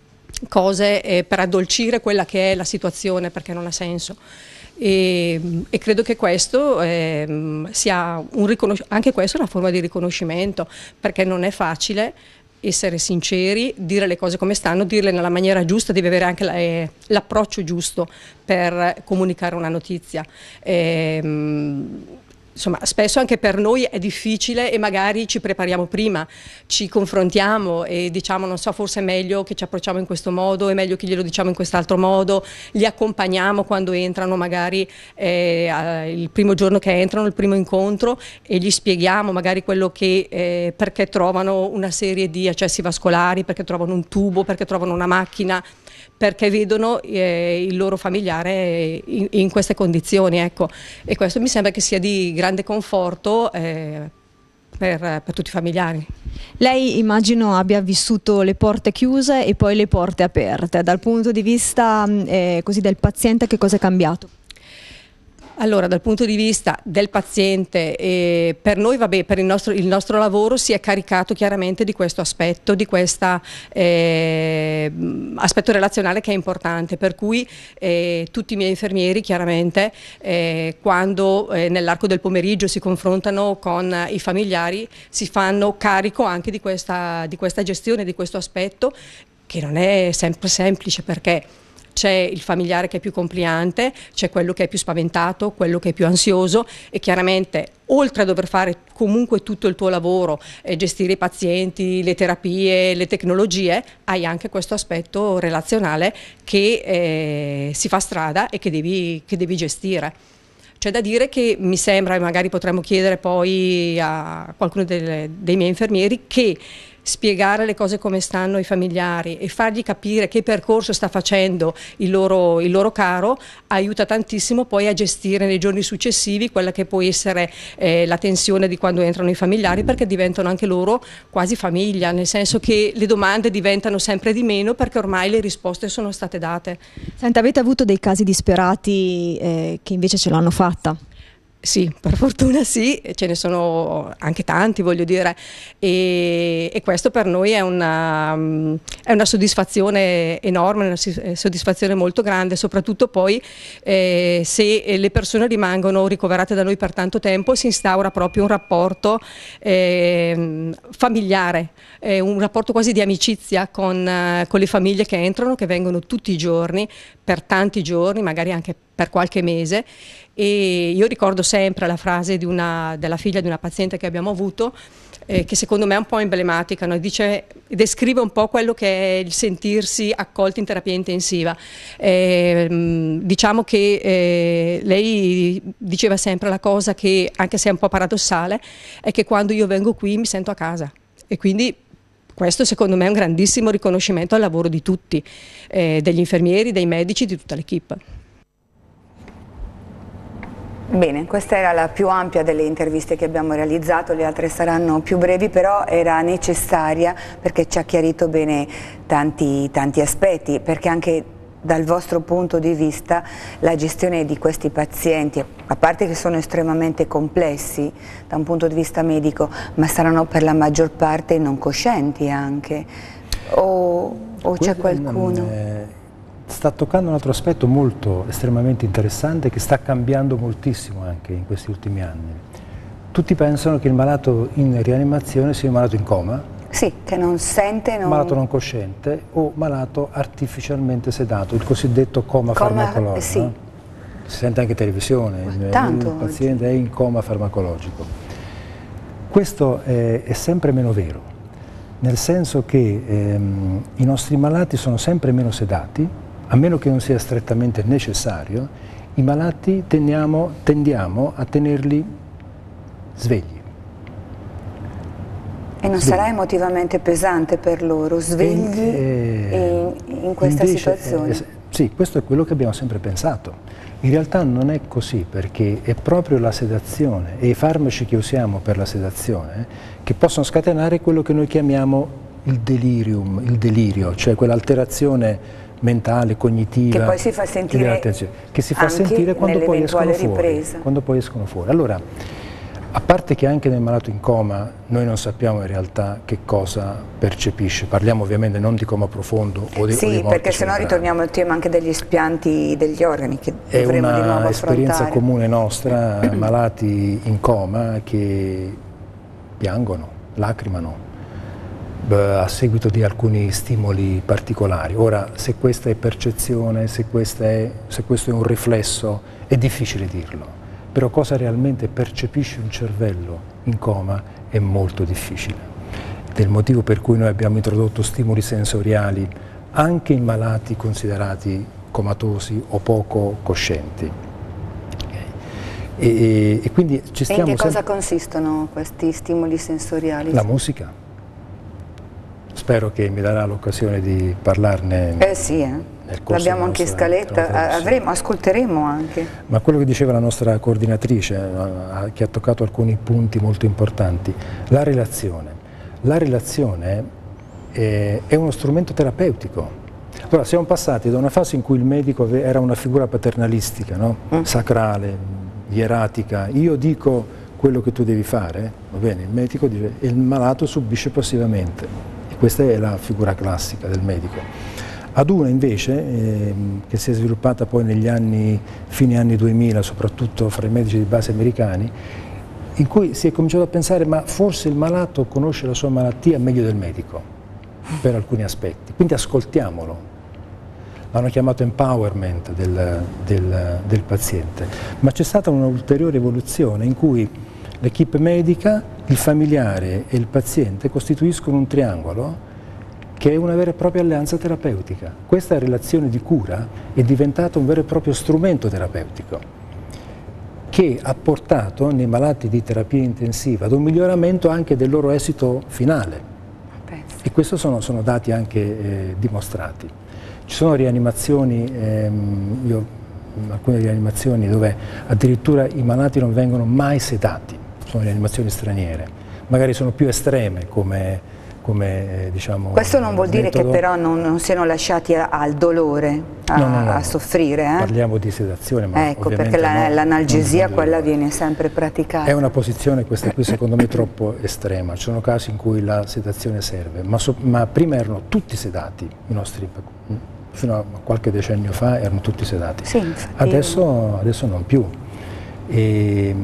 cose eh, per addolcire quella che è la situazione, perché non ha senso. E, e credo che questo eh, sia un riconoscimento, anche questa è una forma di riconoscimento, perché non è facile essere sinceri, dire le cose come stanno, dirle nella maniera giusta, devi avere anche la, eh, l'approccio giusto per comunicare una notizia. E, insomma, spesso anche per noi è difficile e magari ci prepariamo prima, ci confrontiamo e diciamo non so, forse è meglio che ci approcciamo in questo modo, è meglio che glielo diciamo in quest'altro modo, li accompagniamo quando entrano magari eh, il primo giorno che entrano, il primo incontro, e gli spieghiamo magari quello che, eh, perché trovano una serie di accessi vascolari, perché trovano un tubo, perché trovano una macchina, perché vedono eh, il loro familiare in, in queste condizioni, ecco. E questo mi sembra che sia di grande conforto eh, per, per tutti i familiari. Lei immagino abbia vissuto le porte chiuse e poi le porte aperte. Dal punto di vista eh, così del paziente, che cosa è cambiato? Allora, dal punto di vista del paziente, eh, per noi, vabbè, per il nostro, il nostro lavoro si è caricato chiaramente di questo aspetto, di questo eh, aspetto relazionale che è importante, per cui eh, tutti i miei infermieri chiaramente eh, quando eh, nell'arco del pomeriggio si confrontano con i familiari si fanno carico anche di questa, di questa gestione, di questo aspetto, che non è sempre semplice, perché c'è il familiare che è più compliante, c'è quello che è più spaventato, quello che è più ansioso, e chiaramente oltre a dover fare comunque tutto il tuo lavoro, eh, gestire i pazienti, le terapie, le tecnologie, hai anche questo aspetto relazionale che eh, si fa strada e che devi, che devi gestire. C'è da dire che mi sembra, e magari potremmo chiedere poi a qualcuno delle, dei miei infermieri, che spiegare le cose come stanno ai familiari e fargli capire che percorso sta facendo il loro, il loro caro aiuta tantissimo poi a gestire nei giorni successivi quella che può essere eh, la tensione di quando entrano i familiari, perché diventano anche loro quasi famiglia, nel senso che le domande diventano sempre di meno perché ormai le risposte sono state date. Senta, avete avuto dei casi disperati eh, che invece ce l'hanno fatta? Sì, per fortuna sì, ce ne sono anche tanti, voglio dire, e, e questo per noi è una, è una soddisfazione enorme, una soddisfazione molto grande, soprattutto poi eh, se le persone rimangono ricoverate da noi per tanto tempo, si instaura proprio un rapporto eh, familiare, eh, un rapporto quasi di amicizia con, eh, con le famiglie che entrano, che vengono tutti i giorni, per tanti giorni, magari anche per qualche mese. E io ricordo sempre la frase di una, della figlia di una paziente che abbiamo avuto, eh, che secondo me è un po' emblematica, no? Dice, descrive un po' quello che è il sentirsi accolti in terapia intensiva. Eh, diciamo che eh, lei diceva sempre la cosa che, anche se è un po' paradossale, è che quando io vengo qui mi sento a casa, e quindi questo secondo me è un grandissimo riconoscimento al lavoro di tutti, eh, degli infermieri, dei medici, di tutta l'equipe. Bene, questa era la più ampia delle interviste che abbiamo realizzato, le altre saranno più brevi, però era necessaria perché ci ha chiarito bene tanti, tanti aspetti, perché anche dal vostro punto di vista la gestione di questi pazienti, a parte che sono estremamente complessi da un punto di vista medico, ma saranno per la maggior parte non coscienti anche, o, o c'è qualcuno? Sta toccando un altro aspetto molto, estremamente interessante, che sta cambiando moltissimo anche in questi ultimi anni. Tutti pensano che il malato in rianimazione sia un malato in coma, sì, che non sente, non... malato non cosciente o malato artificialmente sedato, il cosiddetto coma, coma farmacologico. Sì. No? Si sente anche in televisione, il, il paziente è in coma farmacologico. Questo è, è sempre meno vero, nel senso che ehm, i nostri malati sono sempre meno sedati, a meno che non sia strettamente necessario. I malati tendiamo, tendiamo a tenerli svegli. E non svegli. Sarà emotivamente pesante per loro, svegli e, in, in questa invece, situazione? Eh, sì, questo è quello che abbiamo sempre pensato. In realtà non è così, perché è proprio la sedazione e i farmaci che usiamo per la sedazione che possono scatenare quello che noi chiamiamo il delirium, il delirio, cioè quell'alterazione mentale, cognitiva, che poi si fa sentire, che si fa sentire quando poi escono fuori, quando poi escono fuori. Allora, a parte che anche nel malato in coma noi non sappiamo in realtà che cosa percepisce, parliamo ovviamente non di coma profondo o di, sì, o di morte perché sennò ritorniamo al tema anche degli espianti degli organi che è dovremo di nuovo affrontare. È un'esperienza comune nostra, malati in coma che piangono, lacrimano a seguito di alcuni stimoli particolari. Ora, se questa è percezione, se, questa è, se questo è un riflesso, è difficile dirlo, però cosa realmente percepisce un cervello in coma è molto difficile. Ed è il motivo per cui noi abbiamo introdotto stimoli sensoriali anche in malati considerati comatosi o poco coscienti. E, e quindi ci stiamo... E in che cosa consistono questi stimoli sensoriali? La musica. Spero che mi darà l'occasione di parlarne. Eh sì, eh. L'abbiamo anche in scaletta, avremo, ascolteremo anche. Ma quello che diceva la nostra coordinatrice, eh, che ha toccato alcuni punti molto importanti, la relazione. La relazione è, è uno strumento terapeutico. Allora, siamo passati da una fase in cui il medico era una figura paternalistica, no? mm. sacrale, ieratica, io dico quello che tu devi fare, va bene, il medico dice, e il malato subisce passivamente, e questa è la figura classica del medico. Ad una invece, eh, che si è sviluppata poi negli anni, fine anni duemila, soprattutto fra i medici di base americani, in cui si è cominciato a pensare, ma forse il malato conosce la sua malattia meglio del medico, per alcuni aspetti, quindi ascoltiamolo. L'hanno chiamato empowerment del, del, del paziente, ma c'è stata un'ulteriore evoluzione in cui l'equipe medica, il familiare e il paziente costituiscono un triangolo che è una vera e propria alleanza terapeutica. Questa relazione di cura è diventata un vero e proprio strumento terapeutico che ha portato nei malati di terapia intensiva ad un miglioramento anche del loro esito finale. Penso. E questi sono, sono dati anche eh, dimostrati. Ci sono rianimazioni, ehm, io, alcune rianimazioni dove addirittura i malati non vengono mai sedati, sono rianimazioni straniere, magari sono più estreme come, come diciamo... Questo non vuol dire metodo. Che però non, non siano lasciati a, al dolore, a, no, no, no, a soffrire. Eh? Parliamo di sedazione, ma ecco, perché l'analgesia no, quella viene sempre praticata. È una posizione, questa qui secondo me, troppo estrema. Ci sono casi in cui la sedazione serve, ma, so, ma prima erano tutti sedati, i nostri, fino a qualche decennio fa erano tutti sedati. Sì, infatti... adesso, adesso non più. E,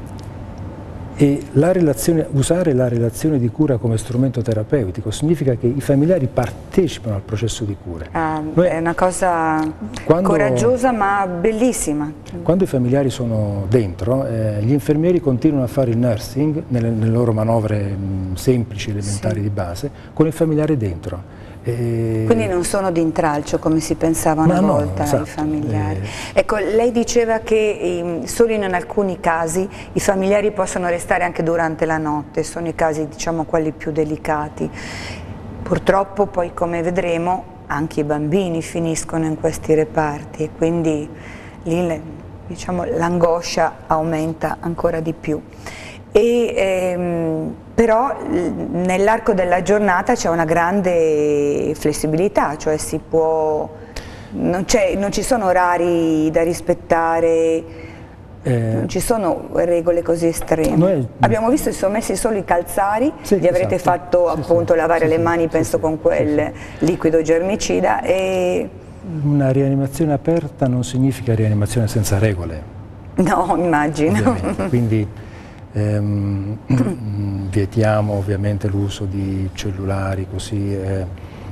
e la relazione, usare la relazione di cura come strumento terapeutico significa che i familiari partecipano al processo di cura. Ah, Noi, è una cosa quando, coraggiosa ma bellissima. Quando i familiari sono dentro, eh, gli infermieri continuano a fare il nursing nelle, nelle loro manovre mh, semplici, elementari sì. di base, con il familiare dentro. E... Quindi non sono d'intralcio come si pensava una no, volta esatto. ai familiari. Eh... Ecco, lei diceva che eh, solo in alcuni casi i familiari possono restare anche durante la notte, sono i casi diciamo quelli più delicati. Purtroppo poi come vedremo anche i bambini finiscono in questi reparti e quindi lì diciamo, l'angoscia aumenta ancora di più. E, ehm, però nell'arco della giornata c'è una grande flessibilità, cioè si può, non, non ci sono orari da rispettare, eh, non ci sono regole così estreme. Noi, Abbiamo visto che si sono messi solo i calzari, sì, vi avrete esatto. fatto sì, appunto sì, lavare sì, le mani, sì, penso sì, con quel sì, liquido germicida. E... Una rianimazione aperta non significa rianimazione senza regole. No, immagino. Ovviamente. Quindi Ehm, vietiamo ovviamente l'uso di cellulari così, eh,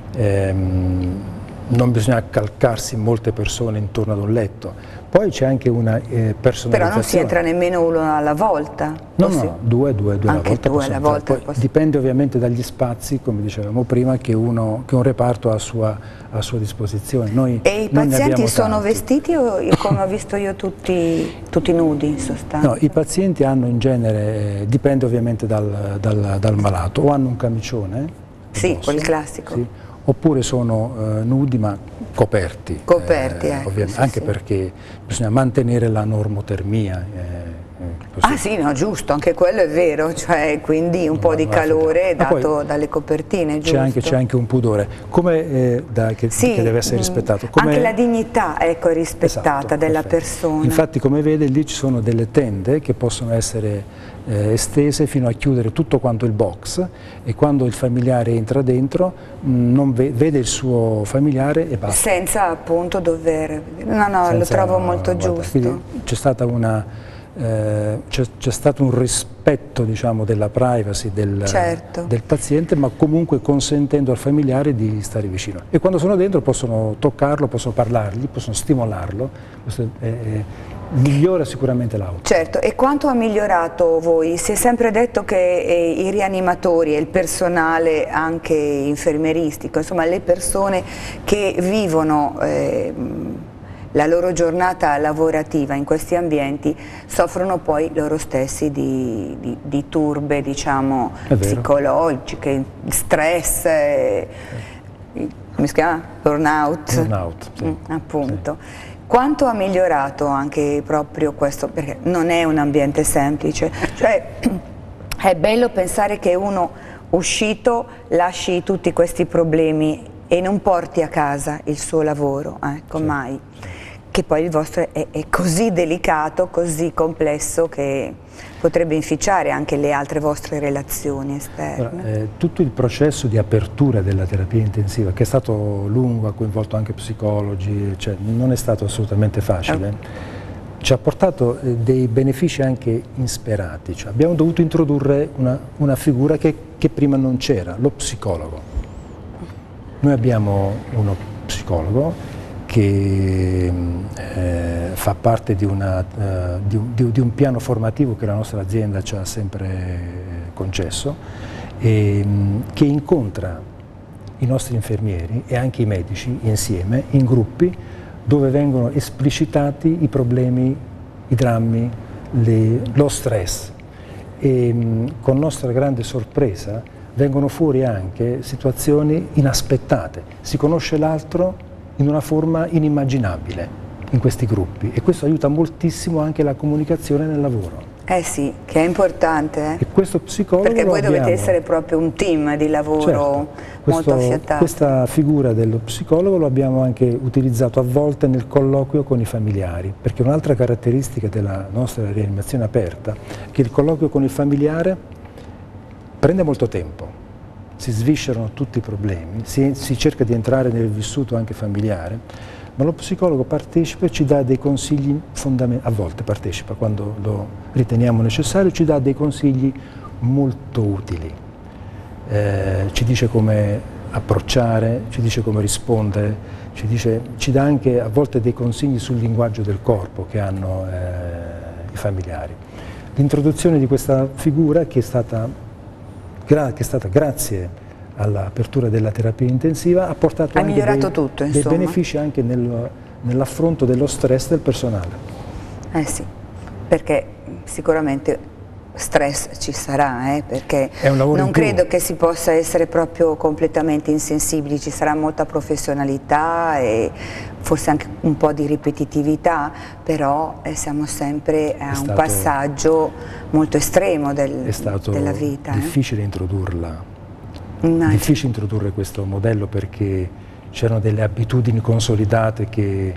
ehm, non bisogna calcarsi molte persone intorno ad un letto, poi c'è anche una eh, personalizzazione. Però non si entra nemmeno uno alla volta? No, no, no, due, due, due alla volta. Due alla volta poi dipende ovviamente dagli spazi, come dicevamo prima, che, uno, che un reparto ha a sua, a sua disposizione. Noi, e i pazienti sono vestiti o come ho visto io tutti, tutti nudi in sostanza? No, i pazienti hanno in genere, eh, dipende ovviamente dal, dal, dal malato, o hanno un camicione. Sì, quel classico. Sì, oppure sono eh, nudi ma coperti, coperti eh, ecco, ovviamente, sì, anche sì. perché bisogna mantenere la normotermia. Eh, ah sì, no, giusto, anche quello è vero, cioè quindi un no, po' di calore dato dalle copertine, giusto? C'è anche, anche un pudore, come, eh, da, che, sì, che deve essere rispettato. Come, anche la dignità ecco, è rispettata esatto, della perfetto. persona. Infatti come vede lì ci sono delle tende che possono essere Eh, estese fino a chiudere tutto quanto il box e quando il familiare entra dentro mh, non ve vede il suo familiare e basta. Senza appunto dover... No, no, Senza, lo trovo molto guarda, giusto. C'è stata una... Eh, c'è stato un rispetto diciamo, della privacy del, certo. del paziente, ma comunque consentendo al familiare di stare vicino. E quando sono dentro possono toccarlo, possono parlargli, possono stimolarlo. Questo è, è, migliora sicuramente l'auto. Certo, e quanto ha migliorato voi? Si è sempre detto che eh, i rianimatori e il personale anche infermieristico, insomma le persone che vivono eh, la loro giornata lavorativa in questi ambienti soffrono poi loro stessi di, di, di turbe, diciamo, psicologiche, stress, eh, come si chiama? Burnout. Burnout, sì. Mm, appunto. Sì. Quanto ha migliorato anche proprio questo, perché non è un ambiente semplice, cioè è bello pensare che uno uscito lasci tutti questi problemi e non porti a casa il suo lavoro, ecco, sì. Mai. Che poi il vostro è, è così delicato, così complesso che potrebbe inficiare anche le altre vostre relazioni esterne. Allora, eh, tutto il processo di apertura della terapia intensiva, che è stato lungo, ha coinvolto anche psicologi, cioè non è stato assolutamente facile, okay. Ci ha portato eh, dei benefici anche insperati. Cioè, abbiamo dovuto introdurre una, una figura che, che prima non c'era, lo psicologo. Noi abbiamo uno psicologo che eh, fa parte di, una, uh, di, un, di, di un piano formativo che la nostra azienda ci ha sempre concesso e um, che incontra i nostri infermieri e anche i medici insieme in gruppi dove vengono esplicitati i problemi, i drammi, le, lo stress e um, con nostra grande sorpresa vengono fuori anche situazioni inaspettate, si conosce l'altro in una forma inimmaginabile in questi gruppi e questo aiuta moltissimo anche la comunicazione nel lavoro. Eh sì, che è importante. Eh? E questo psicologo Perché voi abbiamo, dovete essere proprio un team di lavoro, certo, questo, molto affiatato. Questa figura dello psicologo lo abbiamo anche utilizzato a volte nel colloquio con i familiari, perché un'altra caratteristica della nostra rianimazione aperta è che il colloquio con il familiare prende molto tempo. Si sviscerano tutti i problemi, si, si cerca di entrare nel vissuto anche familiare, ma lo psicologo partecipa e ci dà dei consigli fondamentali, a volte partecipa quando lo riteniamo necessario, ci dà dei consigli molto utili, eh, ci dice come approcciare, ci dice come rispondere, ci, dice, ci dà anche a volte dei consigli sul linguaggio del corpo che hanno eh, i familiari. L'introduzione di questa figura che è stata che è stata grazie all'apertura della terapia intensiva ha portato ha anche migliorato dei, tutto, dei benefici anche nel, nell'affronto dello stress del personale. Eh sì, perché sicuramente stress ci sarà, eh, perché non credo che si possa essere proprio completamente insensibili, ci sarà molta professionalità e forse anche un po' di ripetitività, però eh, siamo sempre a un passaggio molto estremo del, è stato della vita. Difficile eh. introdurla, no, difficile introdurre questo modello perché c'erano delle abitudini consolidate che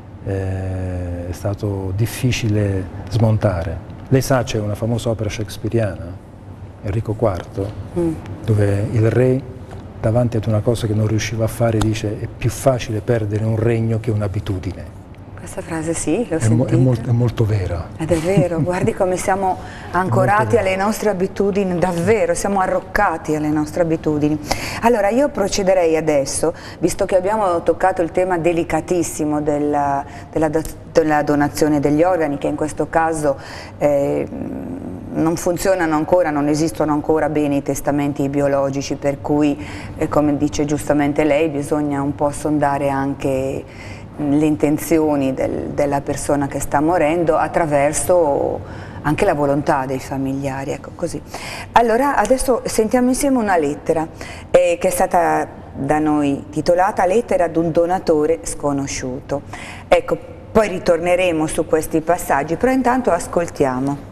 eh, è stato difficile smontare. Lei sa, c'è una famosa opera shakespeariana, Enrico quarto, mm. dove il re, davanti ad una cosa che non riusciva a fare, dice: è più facile perdere un regno che un'abitudine. Questa frase sì, l'ho è, sentita. È, mo è molto vera. Ed è vero, guardi come siamo ancorati alle nostre abitudini, davvero, siamo arroccati alle nostre abitudini. Allora io procederei adesso, visto che abbiamo toccato il tema delicatissimo della, della, della donazione degli organi, che in questo caso eh, non funzionano ancora, non esistono ancora bene i testamenti biologici, per cui, eh, come dice giustamente lei, bisogna un po' sondare anche le intenzioni del, della persona che sta morendo attraverso anche la volontà dei familiari, ecco così. Allora adesso sentiamo insieme una lettera eh, che è stata da noi titolata Lettera ad un donatore sconosciuto. Ecco, poi ritorneremo su questi passaggi, però intanto ascoltiamo.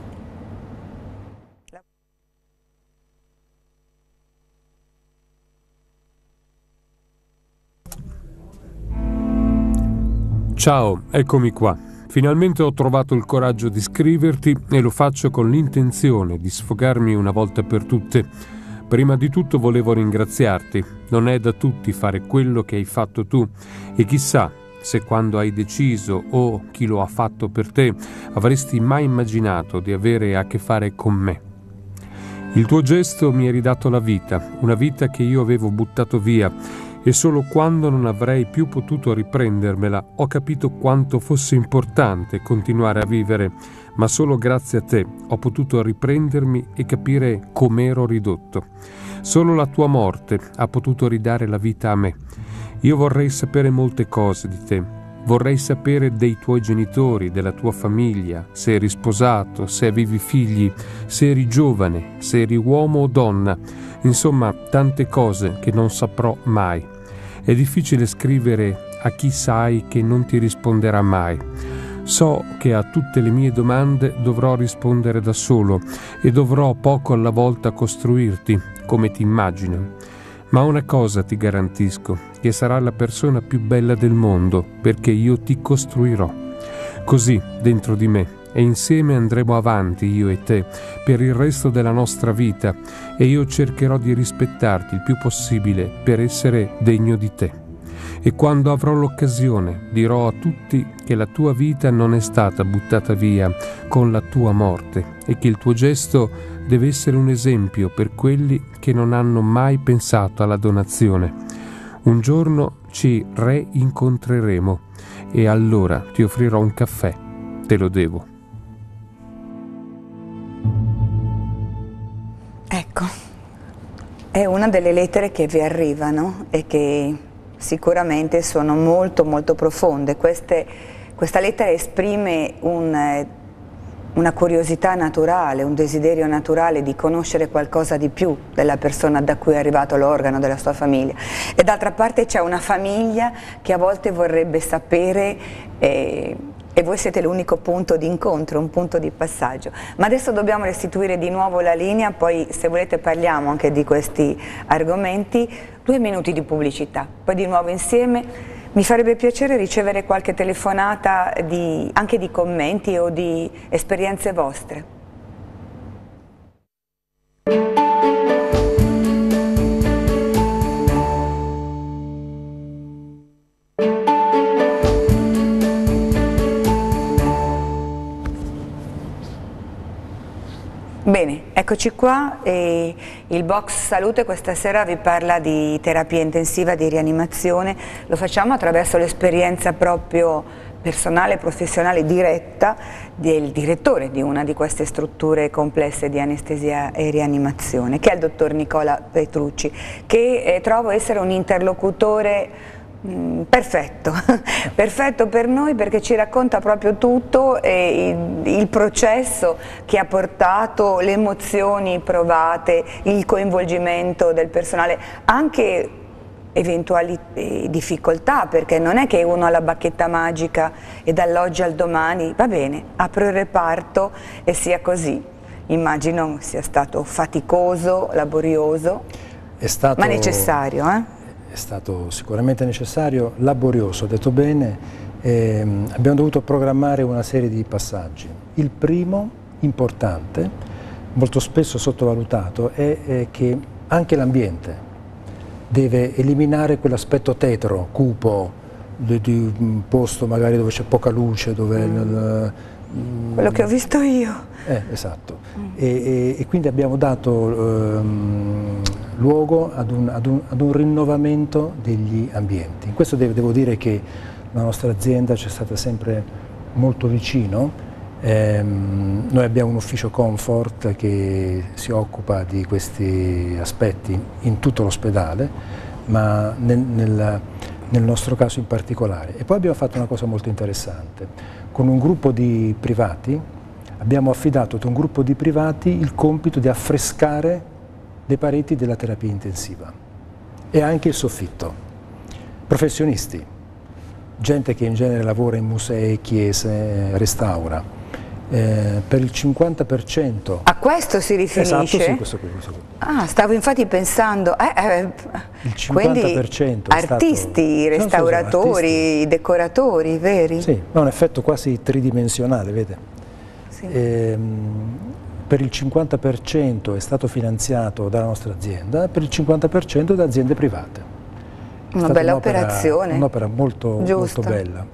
Ciao, eccomi qua. Finalmente ho trovato il coraggio di scriverti e lo faccio con l'intenzione di sfogarmi una volta per tutte. Prima di tutto volevo ringraziarti. Non è da tutti fare quello che hai fatto tu e chissà se quando hai deciso o chi lo ha fatto per te avresti mai immaginato di avere a che fare con me. Il tuo gesto mi ha ridato la vita, una vita che io avevo buttato via E solo quando non avrei più potuto riprendermela ho capito quanto fosse importante continuare a vivere, ma solo grazie a te ho potuto riprendermi e capire com'ero ridotto. Solo la tua morte ha potuto ridare la vita a me. Io vorrei sapere molte cose di te. Vorrei sapere dei tuoi genitori, della tua famiglia, se eri sposato, se avevi figli, se eri giovane, se eri uomo o donna, insomma tante cose che non saprò mai. È difficile scrivere a chi sai che non ti risponderà mai. So che a tutte le mie domande dovrò rispondere da solo e dovrò poco alla volta costruirti, come ti immagino. Ma una cosa ti garantisco, che sarai la persona più bella del mondo, perché io ti costruirò. Così, dentro di me, e insieme andremo avanti, io e te, per il resto della nostra vita, e io cercherò di rispettarti il più possibile per essere degno di te. E quando avrò l'occasione, dirò a tutti che la tua vita non è stata buttata via con la tua morte e che il tuo gesto deve essere un esempio per quelli che non hanno mai pensato alla donazione. Un giorno ci reincontreremo e allora ti offrirò un caffè, te lo devo. Ecco, è una delle lettere che vi arrivano e che sicuramente sono molto molto profonde. Queste, questa lettera esprime un... una curiosità naturale, un desiderio naturale di conoscere qualcosa di più della persona da cui è arrivato l'organo della sua famiglia, e d'altra parte c'è una famiglia che a volte vorrebbe sapere eh, e voi siete l'unico punto di incontro, un punto di passaggio. Ma adesso dobbiamo restituire di nuovo la linea, poi se volete parliamo anche di questi argomenti. Due minuti di pubblicità, poi di nuovo insieme. Mi farebbe piacere ricevere qualche telefonata di, anche di commenti o di esperienze vostre. Bene, eccoci qua, e il box salute questa sera vi parla di terapia intensiva, di rianimazione. Lo facciamo attraverso l'esperienza proprio personale, professionale, diretta del direttore di una di queste strutture complesse di anestesia e rianimazione, che è il dottor Nicola Petrucci, che eh, trovo essere un interlocutore Mm, perfetto, perfetto per noi, perché ci racconta proprio tutto, e il, il processo che ha portato, le emozioni provate, il coinvolgimento del personale, anche eventuali eh, difficoltà, perché non è che uno ha la bacchetta magica e dall'oggi al domani va bene, apro il reparto e sia così. Immagino sia stato faticoso, laborioso, è stato... ma necessario, eh? È stato sicuramente necessario, laborioso, detto bene. ehm, abbiamo dovuto programmare una serie di passaggi. Il primo, importante, molto spesso sottovalutato, è, è che anche l'ambiente deve eliminare quell'aspetto tetro, cupo, di, di un posto magari dove c'è poca luce, dove... Mm. Il, quello che ho visto io. Eh, esatto. Mm. E, e, e quindi abbiamo dato ehm, luogo ad un, ad, un, ad un rinnovamento degli ambienti. In questo devo, devo dire che la nostra azienda ci è stata sempre molto vicino. Ehm, noi abbiamo un ufficio comfort che si occupa di questi aspetti in tutto l'ospedale, ma nel, nel, nel nostro caso in particolare. E poi abbiamo fatto una cosa molto interessante. Con un gruppo di privati abbiamo affidato ad un gruppo di privati il compito di affrescare le pareti della terapia intensiva e anche il soffitto. Professionisti, gente che in genere lavora in musei, chiese, restaura. Eh, per il cinquanta per cento. A questo si riferisce? Esatto, sì, questo qui, questo qui. Ah, stavo infatti pensando, eh, eh, il cinquanta per cento quindi è artisti, stato... restauratori, artisti. Decoratori, veri? Sì, ma è un effetto quasi tridimensionale, vede? Sì. Ehm, per il cinquanta per cento è stato finanziato dalla nostra azienda, per il cinquanta per cento da aziende private. È una bella operazione. Un'opera molto, molto bella.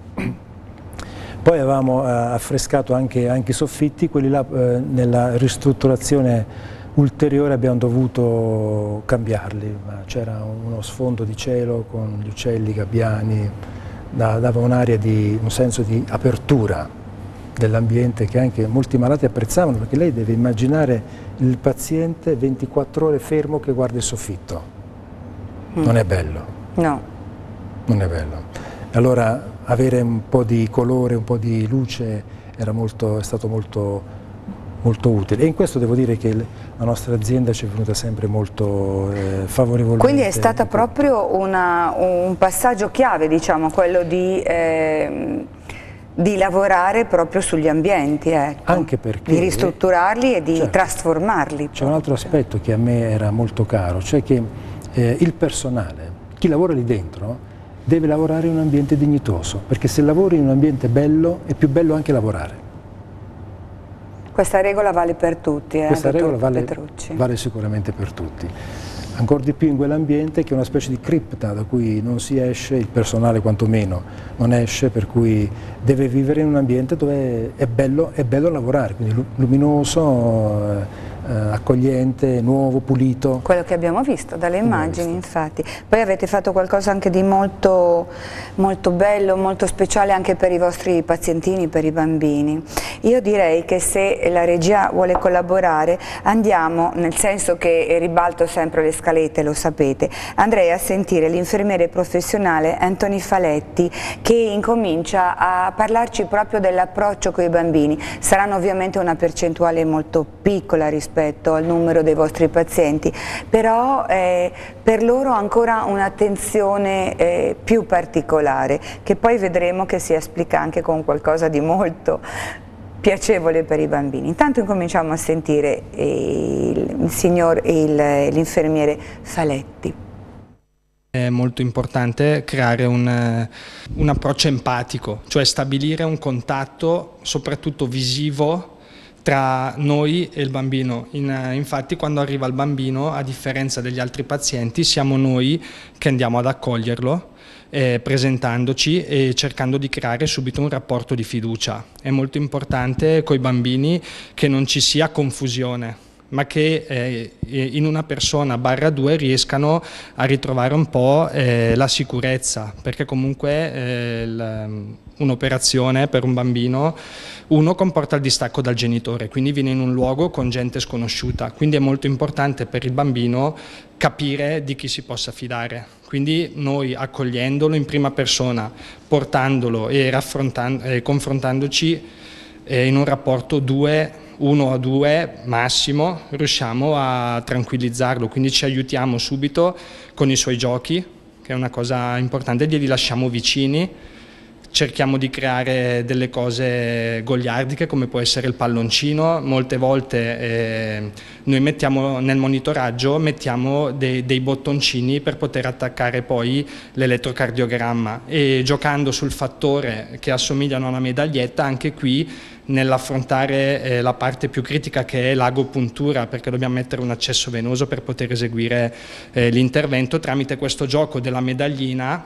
Poi avevamo eh, affrescato anche, anche i soffitti, quelli là eh, nella ristrutturazione ulteriore abbiamo dovuto cambiarli, ma c'era uno sfondo di cielo con gli uccelli, i gabbiani, dava un'aria di, un senso di apertura dell'ambiente che anche molti malati apprezzavano, perché lei deve immaginare il paziente ventiquattro ore fermo che guarda il soffitto. Mm. Non è bello. No. Non è bello. Allora avere un po' di colore, un po' di luce era molto, è stato molto, molto utile, e in questo devo dire che la nostra azienda ci è venuta sempre molto eh, favorevolmente. Quindi è stata proprio una, un passaggio chiave, diciamo, quello di, eh, di lavorare proprio sugli ambienti, ecco. Anche perché, di ristrutturarli e di certo, trasformarli. C'è un altro aspetto che a me era molto caro, cioè che eh, il personale, chi lavora lì dentro, deve lavorare in un ambiente dignitoso, perché se lavori in un ambiente bello è più bello anche lavorare. Questa regola vale per tutti, eh, Questa regola vale, Petrucci. vale sicuramente per tutti. Ancora di più in quell'ambiente che è una specie di cripta da cui non si esce, il personale quantomeno non esce, per cui deve vivere in un ambiente dove è bello, è bello lavorare, quindi luminoso, eh, accogliente, nuovo, pulito. Quello che abbiamo visto dalle immagini, infatti. Poi avete fatto qualcosa anche di molto, molto bello, molto speciale anche per i vostri pazientini, per i bambini. Io direi che se la regia vuole collaborare andiamo, nel senso che ribalto sempre le scalette, lo sapete, andrei a sentire l'infermiere professionale Anthony Faletti, che incomincia a parlarci proprio dell'approccio con i bambini. Saranno ovviamente una percentuale molto piccola rispetto al numero dei vostri pazienti, però eh, per loro ancora un'attenzione eh, più particolare, che poi vedremo che si esplica anche con qualcosa di molto piacevole per i bambini. Intanto incominciamo a sentire il, il signor, l'infermiere Faletti. È molto importante creare un, un approccio empatico, cioè stabilire un contatto soprattutto visivo tra noi e il bambino. In, infatti quando arriva il bambino, a differenza degli altri pazienti, siamo noi che andiamo ad accoglierlo, eh, presentandoci e cercando di creare subito un rapporto di fiducia. È molto importante con i bambini che non ci sia confusione, ma che eh, in una persona barra due riescano a ritrovare un po' eh, la sicurezza, perché comunque eh, un'operazione per un bambino, uno comporta il distacco dal genitore, quindi viene in un luogo con gente sconosciuta, quindi è molto importante per il bambino capire di chi si possa fidare. Quindi noi accogliendolo in prima persona, portandolo e, e confrontandoci eh, in un rapporto due uno a due massimo, riusciamo a tranquillizzarlo, quindi ci aiutiamo subito con i suoi giochi, che è una cosa importante, glieli lasciamo vicini, cerchiamo di creare delle cose goliardiche come può essere il palloncino. Molte volte eh, noi mettiamo nel monitoraggio mettiamo dei, dei bottoncini per poter attaccare poi l'elettrocardiogramma, e giocando sul fattore che assomigliano a una medaglietta, anche qui nell'affrontare eh, la parte più critica, che è l'agopuntura, perché dobbiamo mettere un accesso venoso per poter eseguire eh, l'intervento. Tramite questo gioco della medaglina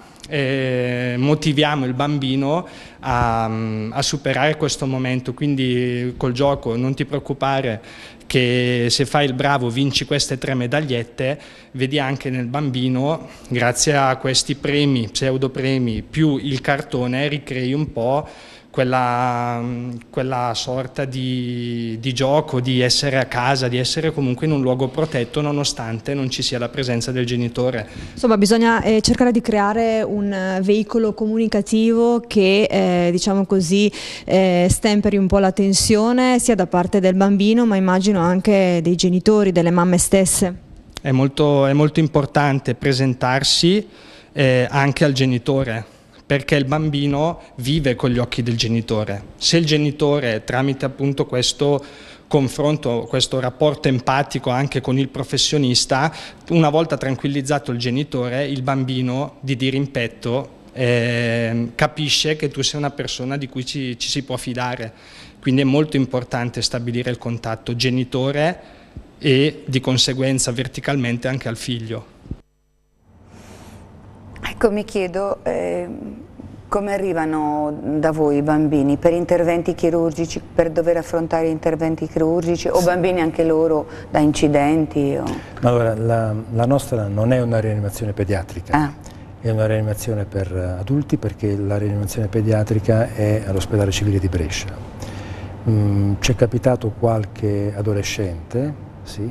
eh, motiviamo il bambino a, a superare questo momento, quindi col gioco non ti preoccupare che se fai il bravo vinci queste tre medagliette. Vedi anche nel bambino, grazie a questi premi, pseudopremi più il cartone, ricrei un po' Quella, quella sorta di, di gioco, di essere a casa, di essere comunque in un luogo protetto nonostante non ci sia la presenza del genitore. Insomma, bisogna eh, cercare di creare un uh, veicolo comunicativo che eh, diciamo così eh, stemperi un po' la tensione sia da parte del bambino, ma immagino anche dei genitori, delle mamme stesse. È molto, è molto importante presentarsi eh, anche al genitore, perché il bambino vive con gli occhi del genitore. Se il genitore, tramite appunto questo confronto, questo rapporto empatico anche con il professionista, una volta tranquillizzato il genitore, il bambino di dirimpetto eh, capisce che tu sei una persona di cui ci, ci si può fidare. Quindi è molto importante stabilire il contatto genitore e di conseguenza verticalmente anche al figlio. Ecco, mi chiedo, eh, Come arrivano da voi i bambini? Per interventi chirurgici, per dover affrontare interventi chirurgici o bambini anche loro da incidenti? O... Allora, la, la nostra non è una rianimazione pediatrica, ah. è una rianimazione per adulti perché la rianimazione pediatrica è all'ospedale civile di Brescia. Mm, ci è capitato qualche adolescente, sì,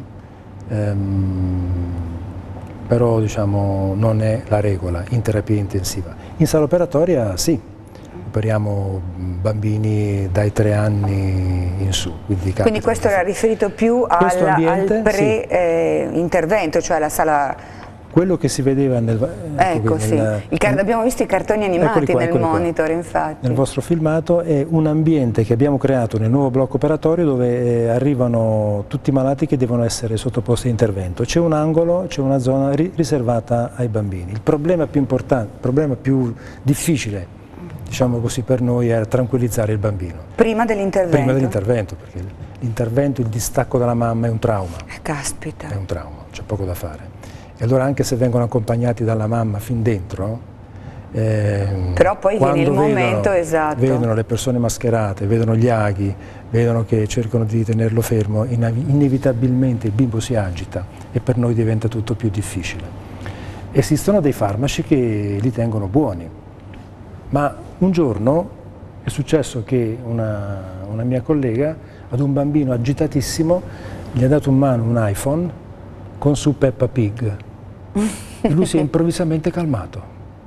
ehm, però diciamo, non è la regola in terapia intensiva. In sala operatoria sì, operiamo bambini dai tre anni in su. Quindi, quindi questo era riferito più al, ambiente, al pre-intervento, sì. Cioè alla sala... Quello che si vedeva nel... Ecco, nel, sì. Il, abbiamo visto i cartoni animati qua, nel monitor, qua. Infatti. Nel vostro filmato è un ambiente che abbiamo creato nel nuovo blocco operatorio dove eh, arrivano tutti i malati che devono essere sottoposti a intervento. C'è un angolo, c'è una zona ri riservata ai bambini. Il problema più importante, il problema più difficile, diciamo così, per noi era tranquillizzare il bambino. Prima dell'intervento? Prima dell'intervento, perché l'intervento, il distacco dalla mamma è un trauma. Caspita. È un trauma, c'è poco da fare. E allora anche se vengono accompagnati dalla mamma fin dentro, eh, però poi viene il momento vedono, esatto. Vedono le persone mascherate, vedono gli aghi, vedono che cercano di tenerlo fermo, inevitabilmente il bimbo si agita e per noi diventa tutto più difficile. Esistono dei farmaci che li tengono buoni, ma un giorno è successo che una, una mia collega ad un bambino agitatissimo gli ha dato in mano un iPhone con su Peppa Pig. E lui si è improvvisamente calmato.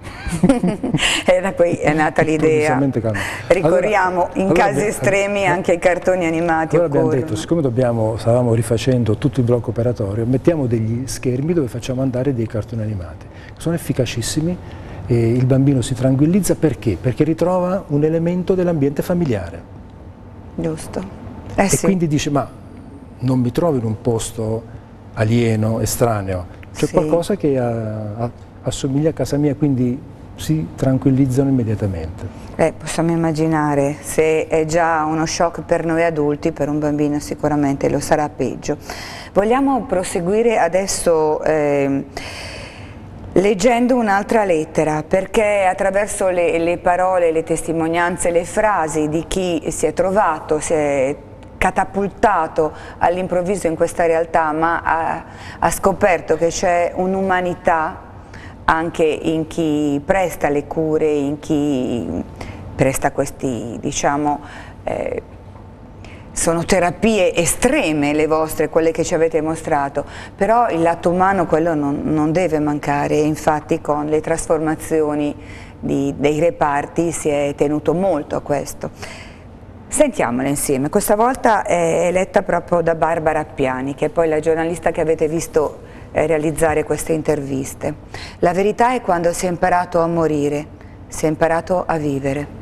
E da qui è nata l'idea. Ricorriamo allora, in allora casi abbiamo, estremi anche ai cartoni animati. Allora abbiamo detto, siccome dobbiamo, stavamo rifacendo tutto il blocco operatorio, mettiamo degli schermi dove facciamo andare dei cartoni animati. Sono efficacissimi e il bambino si tranquillizza perché? Perché ritrova un elemento dell'ambiente familiare. Giusto. Eh e sì. quindi dice, ma non mi trovo in un posto alieno, estraneo, c'è sì. qualcosa che a, a, assomiglia a casa mia, quindi si tranquillizzano immediatamente. Eh, possiamo immaginare, se è già uno shock per noi adulti, per un bambino sicuramente lo sarà peggio. Vogliamo proseguire adesso eh, leggendo un'altra lettera, perché attraverso le, le parole, le testimonianze, le frasi di chi si è trovato, si è catapultato all'improvviso in questa realtà, ma ha, ha scoperto che c'è un'umanità anche in chi presta le cure, in chi presta questi, diciamo, eh, sono terapie estreme le vostre, quelle che ci avete mostrato, però il lato umano quello non, non deve mancare, infatti con le trasformazioni di, dei reparti si è tenuto molto a questo. Sentiamola insieme, questa volta è letta proprio da Barbara Appiani, che è poi la giornalista che avete visto realizzare queste interviste. La verità è quando si è imparato a morire, si è imparato a vivere.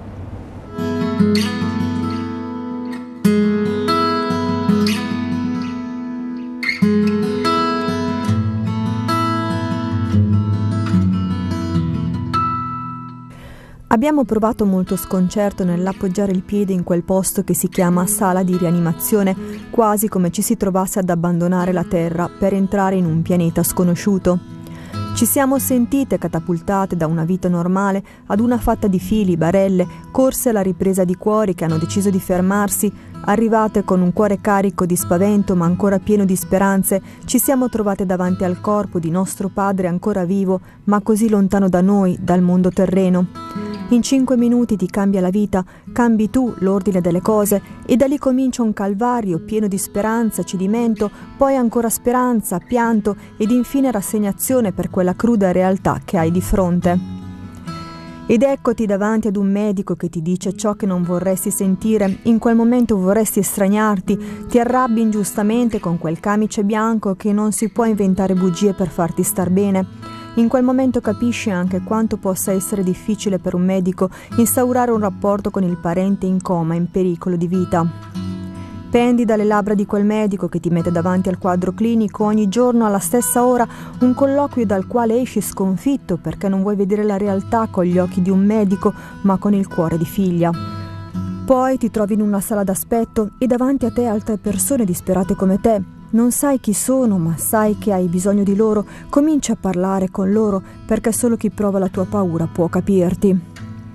Abbiamo provato molto sconcerto nell'appoggiare il piede in quel posto che si chiama sala di rianimazione, quasi come ci si trovasse ad abbandonare la terra per entrare in un pianeta sconosciuto. Ci siamo sentite catapultate da una vita normale ad una fatta di fili, barelle, corse alla ripresa di cuori che hanno deciso di fermarsi, arrivate con un cuore carico di spavento ma ancora pieno di speranze, ci siamo trovate davanti al corpo di nostro padre ancora vivo ma così lontano da noi, dal mondo terreno. In cinque minuti ti cambia la vita, cambi tu l'ordine delle cose e da lì comincia un calvario pieno di speranza, cedimento, poi ancora speranza, pianto ed infine rassegnazione per quella cruda realtà che hai di fronte. Ed eccoti davanti ad un medico che ti dice ciò che non vorresti sentire, in quel momento vorresti estraniarti, ti arrabbi ingiustamente con quel camice bianco che non si può inventare bugie per farti star bene. In quel momento capisci anche quanto possa essere difficile per un medico instaurare un rapporto con il parente in coma, in pericolo di vita. Pendi dalle labbra di quel medico che ti mette davanti al quadro clinico ogni giorno alla stessa ora, un colloquio dal quale esci sconfitto perché non vuoi vedere la realtà con gli occhi di un medico, ma con il cuore di figlia. Poi ti trovi in una sala d'aspetto e davanti a te altre persone disperate come te. Non sai chi sono, ma sai che hai bisogno di loro. Cominci a parlare con loro, perché solo chi prova la tua paura può capirti.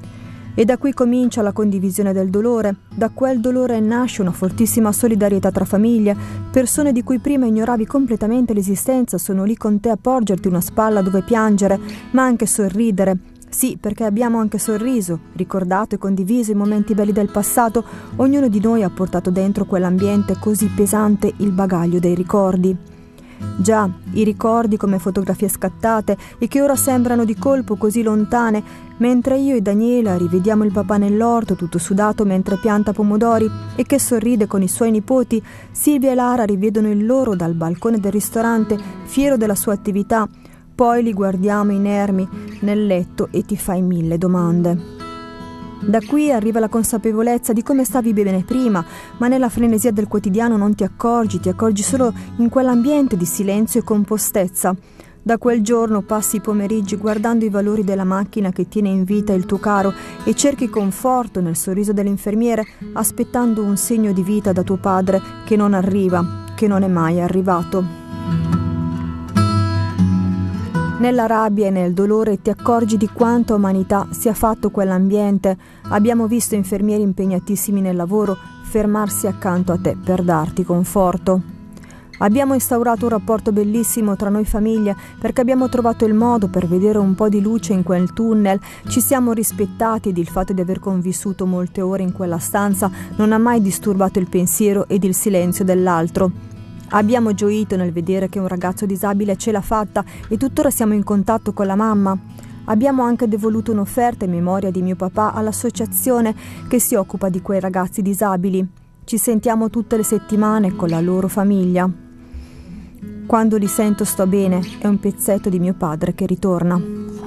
E da qui comincia la condivisione del dolore. Da quel dolore nasce una fortissima solidarietà tra famiglie. Persone di cui prima ignoravi completamente l'esistenza sono lì con te a porgerti una spalla dove piangere, ma anche sorridere. Sì, perché abbiamo anche sorriso, ricordato e condiviso i momenti belli del passato. Ognuno di noi ha portato dentro quell'ambiente così pesante il bagaglio dei ricordi. Già, i ricordi come fotografie scattate e che ora sembrano di colpo così lontane, mentre io e Daniela rivediamo il papà nell'orto tutto sudato mentre pianta pomodori e che sorride con i suoi nipoti, Silvia e Lara rivedono il loro dal balcone del ristorante, fiero della sua attività. Poi li guardiamo inermi nel letto e ti fai mille domande. Da qui arriva la consapevolezza di come stavi bene prima, ma nella frenesia del quotidiano non ti accorgi, ti accorgi solo in quell'ambiente di silenzio e compostezza. Da quel giorno passi i pomeriggi guardando i valori della macchina che tiene in vita il tuo caro e cerchi conforto nel sorriso dell'infermiere, aspettando un segno di vita da tuo padre che non arriva, che non è mai arrivato. Nella rabbia e nel dolore ti accorgi di quanta umanità sia fatto quell'ambiente. Abbiamo visto infermieri impegnatissimi nel lavoro fermarsi accanto a te per darti conforto. Abbiamo instaurato un rapporto bellissimo tra noi famiglie perché abbiamo trovato il modo per vedere un po' di luce in quel tunnel. Ci siamo rispettati ed il fatto di aver convissuto molte ore in quella stanza non ha mai disturbato il pensiero ed il silenzio dell'altro. Abbiamo gioito nel vedere che un ragazzo disabile ce l'ha fatta e tuttora siamo in contatto con la mamma. Abbiamo anche devoluto un'offerta in memoria di mio papà all'associazione che si occupa di quei ragazzi disabili. Ci sentiamo tutte le settimane con la loro famiglia. Quando li sento sto bene, è un pezzetto di mio padre che ritorna.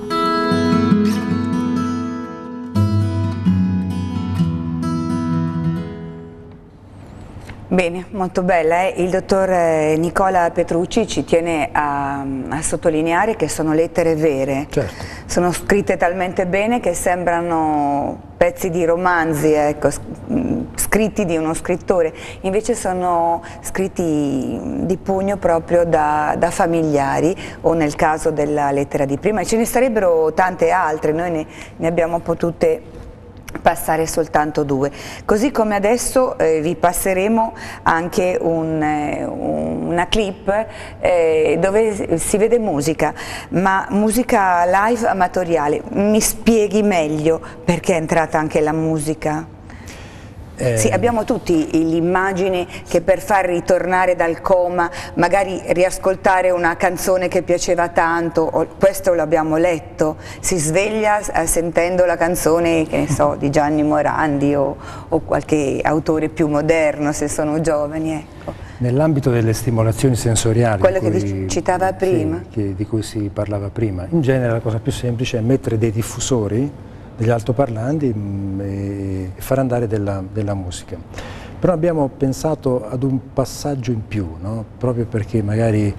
Bene, molto bella. Eh? Il dottor Nicola Petrucci ci tiene a, a sottolineare che sono lettere vere. Certo. Sono scritte talmente bene che sembrano pezzi di romanzi, ecco, scritti di uno scrittore, invece sono scritti di pugno proprio da, da familiari, o nel caso della lettera di prima. E ce ne sarebbero tante altre, noi ne, ne abbiamo potute passare soltanto due, così come adesso eh, vi passeremo anche un, eh, una clip eh, dove si vede musica, ma musica live amatoriale. Mi spieghi meglio perché è entrata anche la musica? Eh. Sì, abbiamo tutti l'immagine che per far ritornare dal coma, magari riascoltare una canzone che piaceva tanto, o, questo l'abbiamo letto, si sveglia sentendo la canzone, che ne so, di Gianni Morandi o, o qualche autore più moderno, se sono giovani, ecco. Nell'ambito delle stimolazioni sensoriali, quello cui, che citava prima, sì, che, di cui si parlava prima, in genere la cosa più semplice è mettere dei diffusori, degli altoparlanti mh, e far andare della, della musica. Però abbiamo pensato ad un passaggio in più, no? Proprio perché magari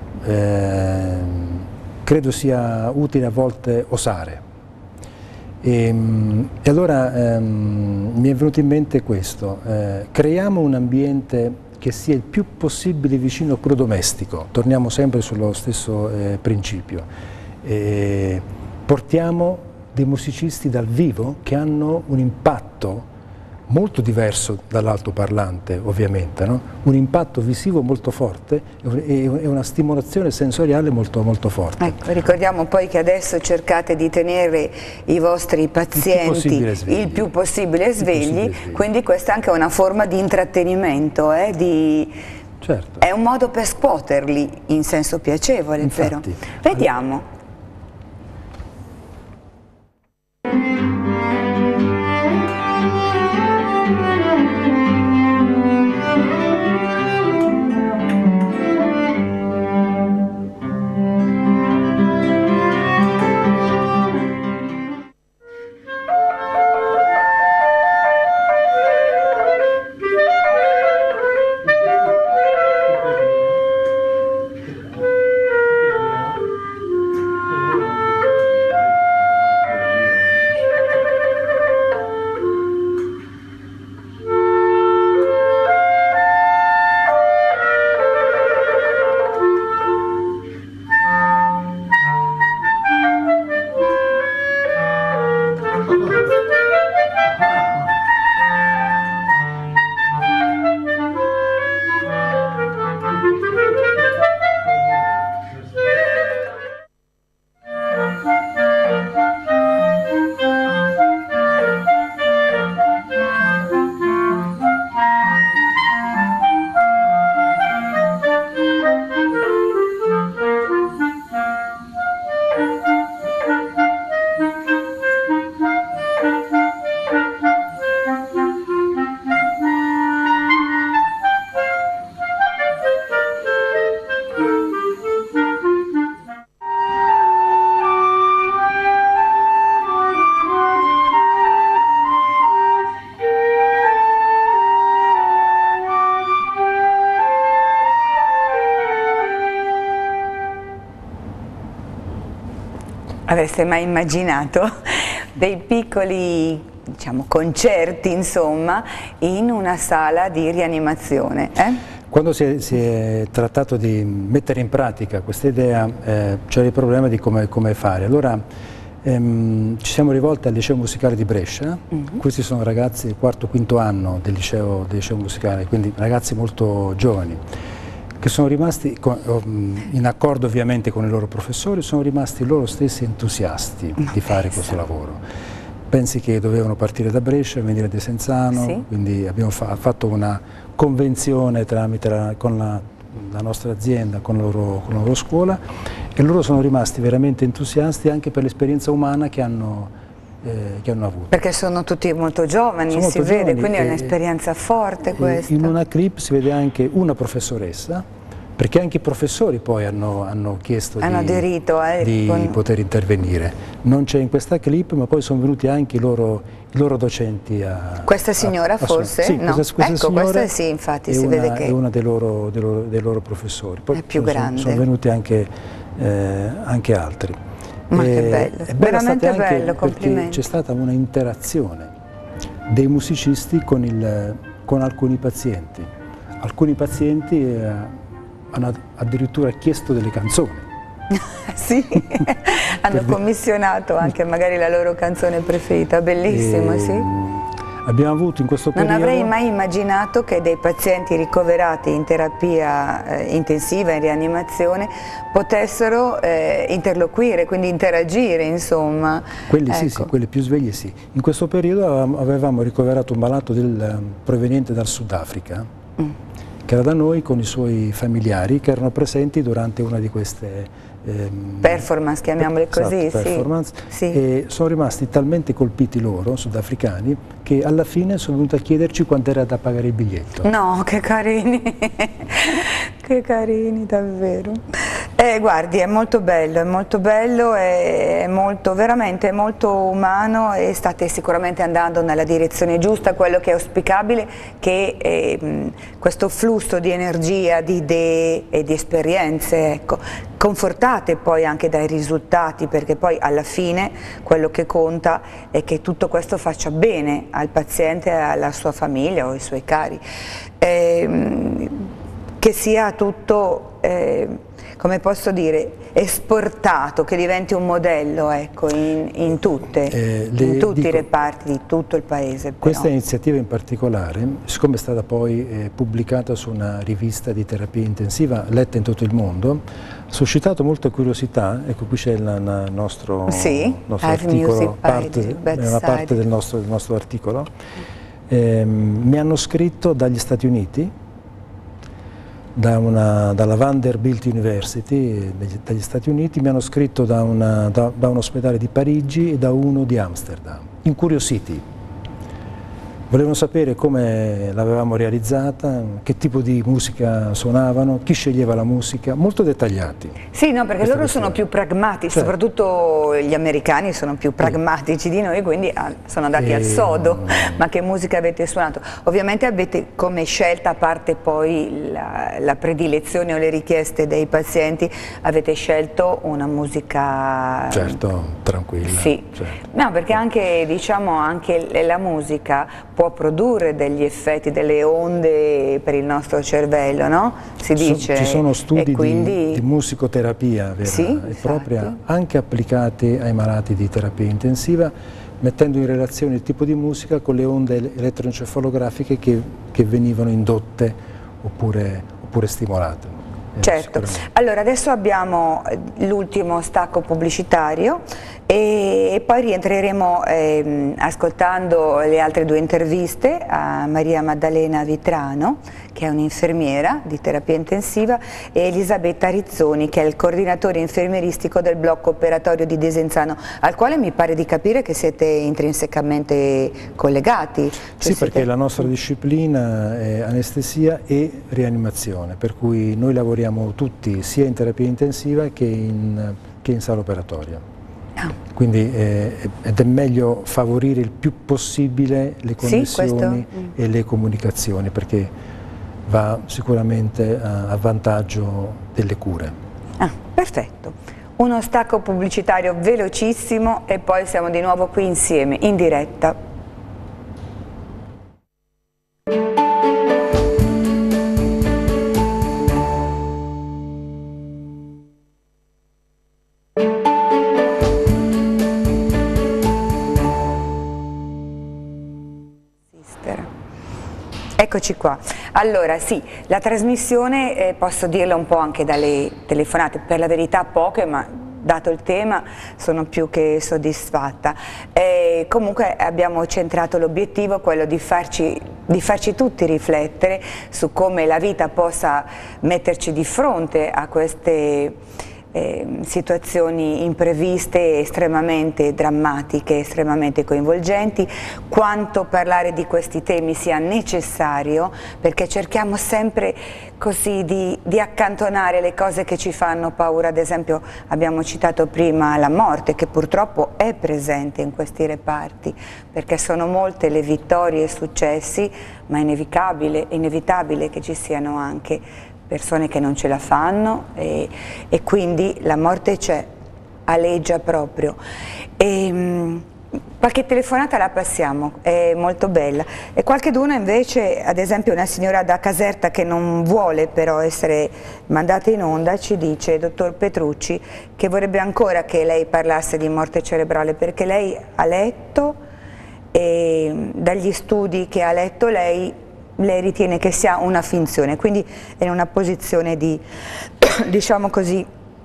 eh, credo sia utile a volte osare. E, mh, e allora ehm, mi è venuto in mente questo, eh, creiamo un ambiente che sia il più possibile vicino a quello domestico, torniamo sempre sullo stesso eh, principio, e portiamo dei musicisti dal vivo che hanno un impatto molto diverso dall'altoparlante, ovviamente, no? Un impatto visivo molto forte e una stimolazione sensoriale molto, molto forte. Ecco, ricordiamo poi che adesso cercate di tenere i vostri pazienti il più, il più possibile svegli, possibile svegli. Quindi questa è anche una forma di intrattenimento, eh, di... Certo. È un modo per scuoterli in senso piacevole, infatti, vero? Vediamo. Avreste mai immaginato dei piccoli, diciamo, concerti, insomma, in una sala di rianimazione? Eh? Quando si è, si è trattato di mettere in pratica questa idea eh, c'era il problema di come, come fare. Allora ehm, ci siamo rivolti al liceo musicale di Brescia. Mm-hmm. Questi sono ragazzi del quarto quinto anno del liceo, del liceo musicale, quindi ragazzi molto giovani, che sono rimasti, in accordo ovviamente con i loro professori, sono rimasti loro stessi entusiasti di fare questo lavoro. Pensi che dovevano partire da Brescia, venire a Desenzano, sì. Quindi abbiamo fa fatto una convenzione tramite la, con la, la nostra azienda, con la, loro, con la loro scuola, e loro sono rimasti veramente entusiasti anche per l'esperienza umana che hanno, eh, che hanno avuto. Perché sono tutti molto giovani, sono si molto vede, giovani, quindi è un'esperienza forte questa. In una clip si vede anche una professoressa, perché anche i professori poi hanno, hanno chiesto hanno di, aderito, eh, di con... poter intervenire. Non c'è in questa clip, ma poi sono venuti anche i loro, i loro docenti a... Questa signora a, a, forse? Sì, no. questa, questa ecco, signora questa sì, infatti si una, vede che... è una dei loro, dei loro, dei loro professori. Poi è più sono, grande. Sono venuti anche, eh, anche altri. Ma e, che bello, è veramente bello, complimenti. C'è stata una interazione dei musicisti con, il, con alcuni pazienti. Alcuni pazienti... Eh, hanno addirittura chiesto delle canzoni. Sì, hanno commissionato anche magari la loro canzone preferita, bellissima, e... sì. Abbiamo avuto in questo periodo... Non avrei mai immaginato che dei pazienti ricoverati in terapia eh, intensiva, in rianimazione, potessero eh, interloquire, quindi interagire, insomma. Quelli ecco. Sì, sì, quelli più svegli sì. In questo periodo avevamo ricoverato un malato del, proveniente dal Sudafrica, mm. che era da noi con i suoi familiari che erano presenti durante una di queste ehm, performance, chiamiamole così, esatto, performance, sì. E sono rimasti talmente colpiti loro, sudafricani, che alla fine sono venuti a chiederci quanto era da pagare il biglietto. No, che carini, che carini davvero. Eh, guardi, è molto bello, è molto bello, è molto, veramente molto umano, e state sicuramente andando nella direzione giusta. Quello che è auspicabile che eh, questo flusso di energia, di idee e di esperienze, ecco, confortate poi anche dai risultati, perché poi alla fine quello che conta è che tutto questo faccia bene al paziente, alla sua famiglia o ai suoi cari, eh, che sia tutto... Eh, come posso dire, esportato, che diventi un modello, ecco, in, in, tutte, eh, in tutti dico, i reparti di tutto il paese. Però. Questa iniziativa in particolare, siccome è stata poi eh, pubblicata su una rivista di terapia intensiva letta in tutto il mondo, ha suscitato molta curiosità. Ecco, qui c'è il nostro, sì, nostro articolo, parte, una parte del nostro, del nostro articolo. Eh, mi hanno scritto dagli Stati Uniti, Da una, dalla Vanderbilt University degli, dagli Stati Uniti, mi hanno scritto da, una, da, da un ospedale di Parigi e da uno di Amsterdam, incuriositi. Volevano sapere come l'avevamo realizzata, che tipo di musica suonavano, chi sceglieva la musica, molto dettagliati. Sì, no, perché loro sono più pragmatici, certo. Soprattutto gli americani sono più pragmatici di noi, quindi sono andati e... al sodo. Ma che musica avete suonato? Ovviamente avete come scelta, a parte poi la, la predilezione o le richieste dei pazienti, avete scelto una musica... Certo, tranquilla. Sì, certo. No, perché anche, diciamo, anche la musica può produrre degli effetti, delle onde per il nostro cervello, no? Si dice. Ci sono studi quindi... di, di musicoterapia vera sì, e propria, anche applicati ai malati di terapia intensiva, mettendo in relazione il tipo di musica con le onde elettroencefalografiche che, che venivano indotte oppure, oppure stimolate. Certo, allora adesso abbiamo l'ultimo stacco pubblicitario e, e poi rientreremo eh, ascoltando le altre due interviste a Maria Maddalena Vitrano, che è un'infermiera di terapia intensiva, e Elisabetta Rizzoni, che è il coordinatore infermieristico del blocco operatorio di Desenzano, al quale mi pare di capire che siete intrinsecamente collegati. Cioè sì, siete... perché la nostra disciplina è anestesia e rianimazione, per cui noi lavoriamo tutti sia in terapia intensiva che in, che in sala operatoria. Ah. Quindi eh, ed è meglio favorire il più possibile le connessioni sì, e le comunicazioni, perché va sicuramente a, a vantaggio delle cure. Ah, perfetto. Uno stacco pubblicitario velocissimo e poi siamo di nuovo qui insieme, in diretta. Eccoci qua. Allora sì, la trasmissione, eh, posso dirlo un po' anche dalle telefonate, per la verità poche, ma dato il tema sono più che soddisfatta. E comunque abbiamo centrato l'obiettivo, quello di farci, di farci tutti riflettere su come la vita possa metterci di fronte a queste Eh, situazioni impreviste, estremamente drammatiche, estremamente coinvolgenti, quanto parlare di questi temi sia necessario, perché cerchiamo sempre così di, di accantonare le cose che ci fanno paura. Ad esempio abbiamo citato prima la morte, che purtroppo è presente in questi reparti, perché sono molte le vittorie e i successi, ma è inevitabile, inevitabile che ci siano anche persone che non ce la fanno e, e quindi la morte c'è, aleggia proprio. E, mh, qualche telefonata la passiamo, è molto bella. E qualcheduno invece, ad esempio una signora da Caserta che non vuole però essere mandata in onda, ci dice, dottor Petrucci, che vorrebbe ancora che lei parlasse di morte cerebrale, perché lei ha letto e dagli studi che ha letto lei lei ritiene che sia una finzione, quindi è in una posizione di, diciamo così,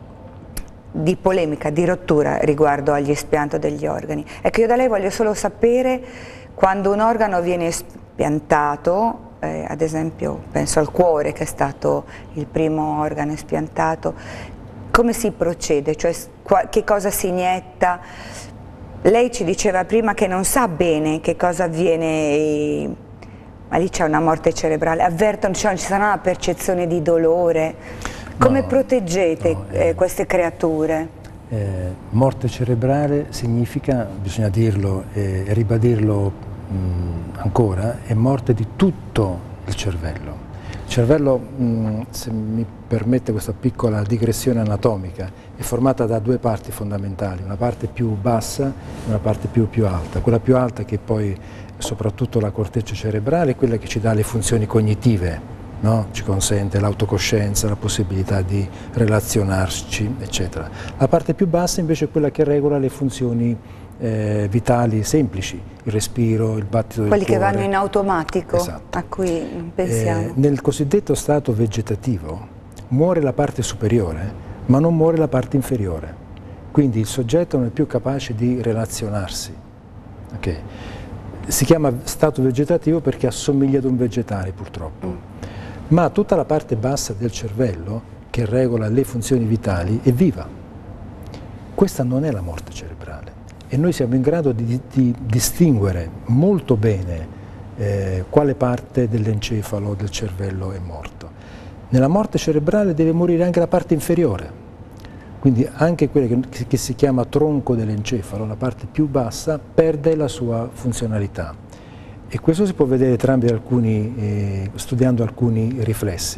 di polemica, di rottura riguardo agli espianto degli organi. Ecco, io da lei voglio solo sapere, quando un organo viene espiantato, eh, ad esempio penso al cuore che è stato il primo organo espiantato, come si procede, cioè che cosa si inietta? Lei ci diceva prima che non sa bene che cosa avviene, ma lì c'è una morte cerebrale, avvertono, cioè, ci sarà una percezione di dolore. Come no, proteggete no, eh, eh, queste creature? Eh, morte cerebrale significa, bisogna dirlo e eh, ribadirlo mh, ancora, è morte di tutto il cervello. Il cervello, mh, se mi permette questa piccola digressione anatomica, è formata da due parti fondamentali, una parte più bassa e una parte più, più alta. Quella più alta, che poi soprattutto la corteccia cerebrale, è quella che ci dà le funzioni cognitive, no? Ci consente l'autocoscienza, la possibilità di relazionarci, eccetera. La parte più bassa invece è quella che regola le funzioni eh, vitali semplici, il respiro, il battito del Quelli cuore. Quelli che vanno in automatico, esatto. A cui non pensiamo. Eh, nel cosiddetto stato vegetativo muore la parte superiore, ma non muore la parte inferiore. Quindi il soggetto non è più capace di relazionarsi. Okay. Si chiama stato vegetativo perché assomiglia ad un vegetale, purtroppo. Mm. Ma tutta la parte bassa del cervello, che regola le funzioni vitali, è viva. Questa non è la morte cerebrale. E noi siamo in grado di, di distinguere molto bene eh, quale parte dell'encefalo o del cervello è morto. Nella morte cerebrale deve morire anche la parte inferiore. Quindi anche quella che, che si chiama tronco dell'encefalo, la parte più bassa, perde la sua funzionalità. E questo si può vedere tramite alcuni, eh, studiando alcuni riflessi.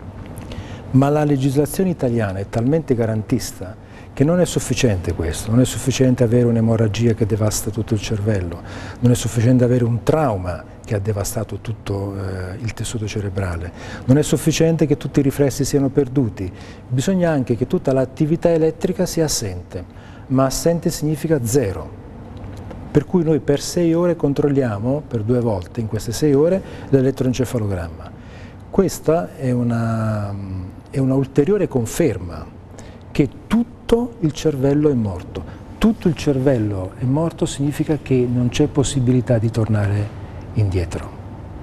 Ma la legislazione italiana è talmente garantista che non è sufficiente questo, non è sufficiente avere un'emorragia che devasta tutto il cervello, non è sufficiente avere un trauma che ha devastato tutto eh, il tessuto cerebrale, non è sufficiente che tutti i riflessi siano perduti, bisogna anche che tutta l'attività elettrica sia assente, ma assente significa zero, per cui noi per sei ore controlliamo, per due volte in queste sei ore, l'elettroencefalogramma. Questa è una, è una ulteriore conferma che tutto il cervello è morto. Tutto il cervello è morto significa che non c'è possibilità di tornare indietro.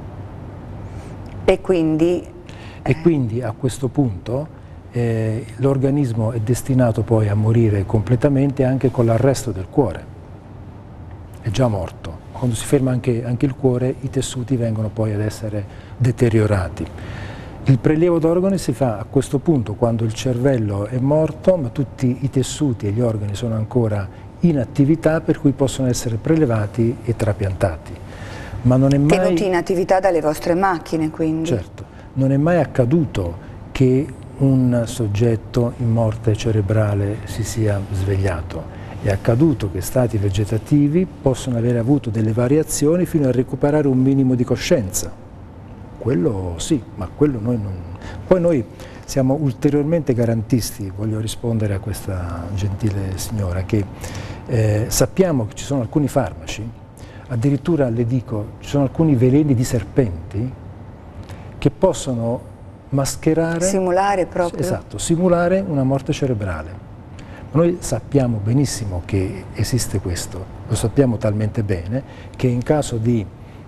E quindi? E quindi a questo punto eh, l'organismo è destinato poi a morire completamente anche con l'arresto del cuore. È già morto. Quando si ferma anche, anche il cuore, i tessuti vengono poi ad essere deteriorati. Il prelievo d'organi si fa a questo punto quando il cervello è morto, ma tutti i tessuti e gli organi sono ancora in attività, per cui possono essere prelevati e trapiantati. Ma non è mai... Tenuti in attività dalle vostre macchine, quindi. Certo, non è mai accaduto che un soggetto in morte cerebrale si sia svegliato. È accaduto che stati vegetativi possono aver avuto delle variazioni fino a recuperare un minimo di coscienza. Quello sì, ma quello noi non... Poi noi siamo ulteriormente garantisti, voglio rispondere a questa gentile signora, che eh, sappiamo che ci sono alcuni farmaci, addirittura le dico, ci sono alcuni veleni di serpenti che possono mascherare... Simulare proprio? Esatto, simulare una morte cerebrale. Noi sappiamo benissimo che esiste questo, lo sappiamo talmente bene che in caso di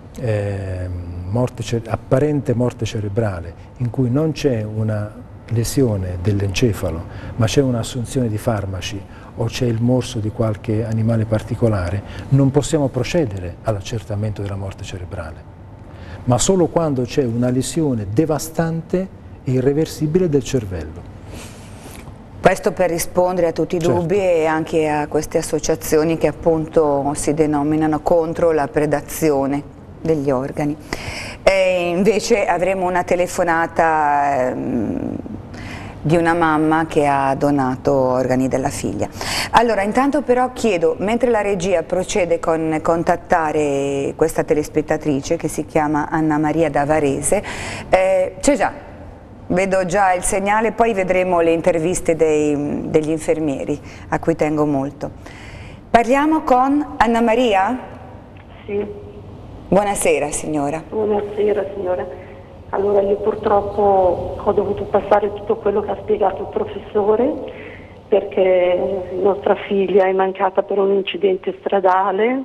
eh, morte, apparente morte cerebrale in cui non c'è una lesione dell'encefalo ma c'è un'assunzione di farmaci o c'è il morso di qualche animale particolare, non possiamo procedere all'accertamento della morte cerebrale, ma solo quando c'è una lesione devastante e irreversibile del cervello. Questo per rispondere a tutti i dubbi, certo, e anche a queste associazioni che appunto si denominano contro la predazione degli organi. E invece avremo una telefonata ehm, di una mamma che ha donato organi della figlia. Allora, intanto però chiedo, mentre la regia procede con contattare questa telespettatrice che si chiama Anna Maria da Varese, eh, c'è già... Vedo già il segnale, poi vedremo le interviste dei, degli infermieri, a cui tengo molto. Parliamo con Anna Maria? Sì. Buonasera signora. Buonasera signora. Allora io purtroppo ho dovuto passare tutto quello che ha spiegato il professore, perché nostra figlia è mancata per un incidente stradale.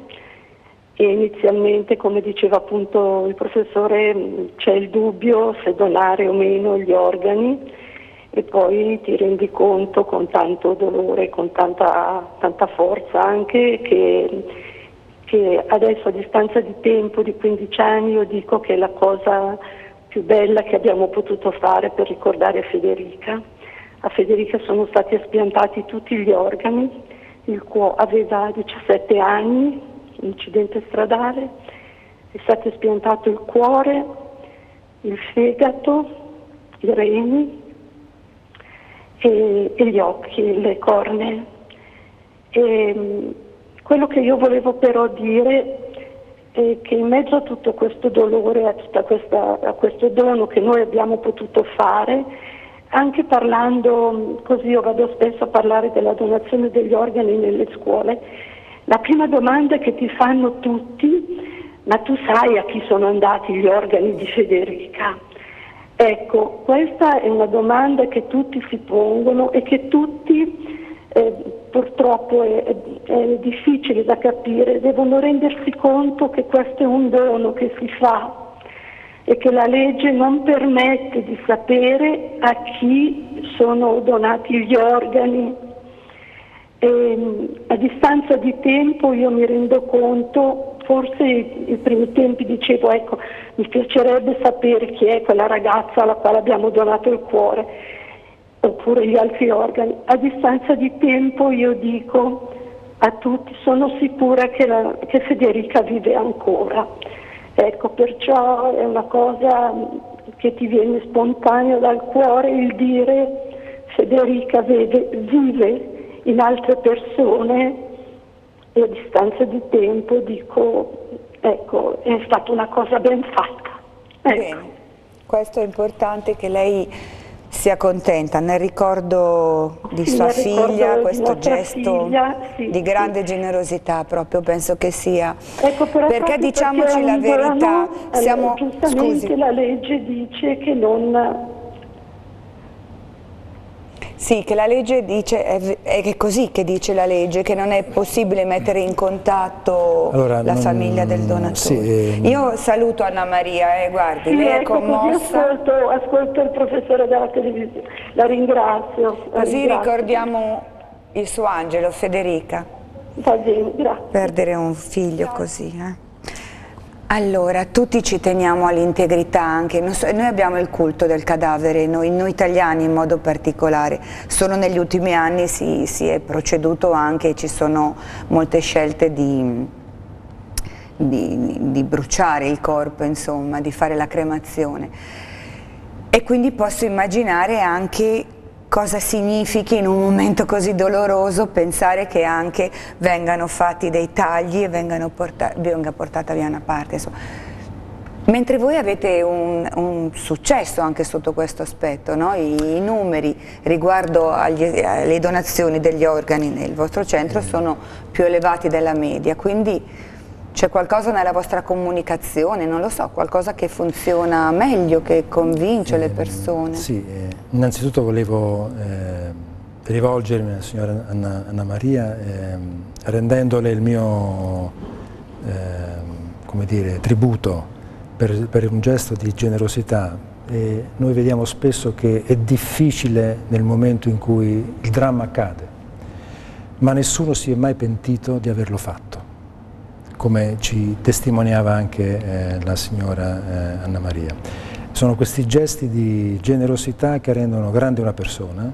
E inizialmente, come diceva appunto il professore, c'è il dubbio se donare o meno gli organi e poi ti rendi conto con tanto dolore, con tanta, tanta forza anche, che, che adesso a distanza di tempo, di quindici anni, io dico che è la cosa più bella che abbiamo potuto fare per ricordare Federica. A Federica sono stati espiantati tutti gli organi, il cuore aveva diciassette anni, incidente stradale, è stato espiantato il cuore, il fegato, i reni e, e gli occhi, le cornee. E, quello che io volevo però dire è che in mezzo a tutto questo dolore, a, tutta questa, a questo dono che noi abbiamo potuto fare, anche parlando, così io vado spesso a parlare della donazione degli organi nelle scuole, la prima domanda che ti fanno tutti: ma tu sai a chi sono andati gli organi di Federica? Ecco, questa è una domanda che tutti si pongono e che tutti, eh, purtroppo è, è difficile da capire, devono rendersi conto che questo è un dono che si fa e che la legge non permette di sapere a chi sono donati gli organi. E a distanza di tempo io mi rendo conto, forse i primi tempi dicevo, ecco, mi piacerebbe sapere chi è quella ragazza alla quale abbiamo donato il cuore, oppure gli altri organi. A distanza di tempo io dico a tutti, sono sicura che, la, che Federica vive ancora. Ecco, perciò è una cosa che ti viene spontanea dal cuore il dire Federica vede, vive in altre persone, e a distanza di tempo dico, ecco, è stata una cosa ben fatta. Ecco. Bene, questo è importante, che lei sia contenta nel ricordo di sì, sua figlia, di questo gesto figlia, sì, di grande sì. generosità, proprio penso che sia, ecco, però perché diciamoci perché la verità, dono, siamo, giustamente scusi. La legge dice che non... Sì, che la legge dice, è, è così che dice la legge, che non è possibile mettere in contatto allora, la non, famiglia del donatore. Sì, eh, Io saluto Anna Maria, eh, guardi, sì, lei è ecco, commossa. Ascolto, ascolto il professore della televisione, la ringrazio. La Così ringrazio. ricordiamo il suo angelo, Federica. Va bene, grazie. Perdere un figlio così, eh. Allora, tutti ci teniamo all'integrità anche, noi abbiamo il culto del cadavere, noi, noi italiani in modo particolare, solo negli ultimi anni si, si è proceduto anche, ci sono molte scelte di, di, di bruciare il corpo, insomma, di fare la cremazione. E quindi posso immaginare anche cosa significhi in un momento così doloroso pensare che anche vengano fatti dei tagli e vengano portati, venga portata via una parte. Insomma. Mentre voi avete un, un successo anche sotto questo aspetto, no? I, i numeri riguardo agli, alle donazioni degli organi nel vostro centro sono più elevati della media, quindi c'è qualcosa nella vostra comunicazione, non lo so, qualcosa che funziona meglio, che convince eh, le persone? Sì, eh, innanzitutto volevo eh, rivolgermi alla signora Anna, Anna Maria eh, rendendole il mio eh, come dire, tributo per, per un gesto di generosità. E noi vediamo spesso che è difficile nel momento in cui il dramma accade, ma nessuno si è mai pentito di averlo fatto, come ci testimoniava anche eh, la signora eh, Anna Maria. Sono questi gesti di generosità che rendono grande una persona.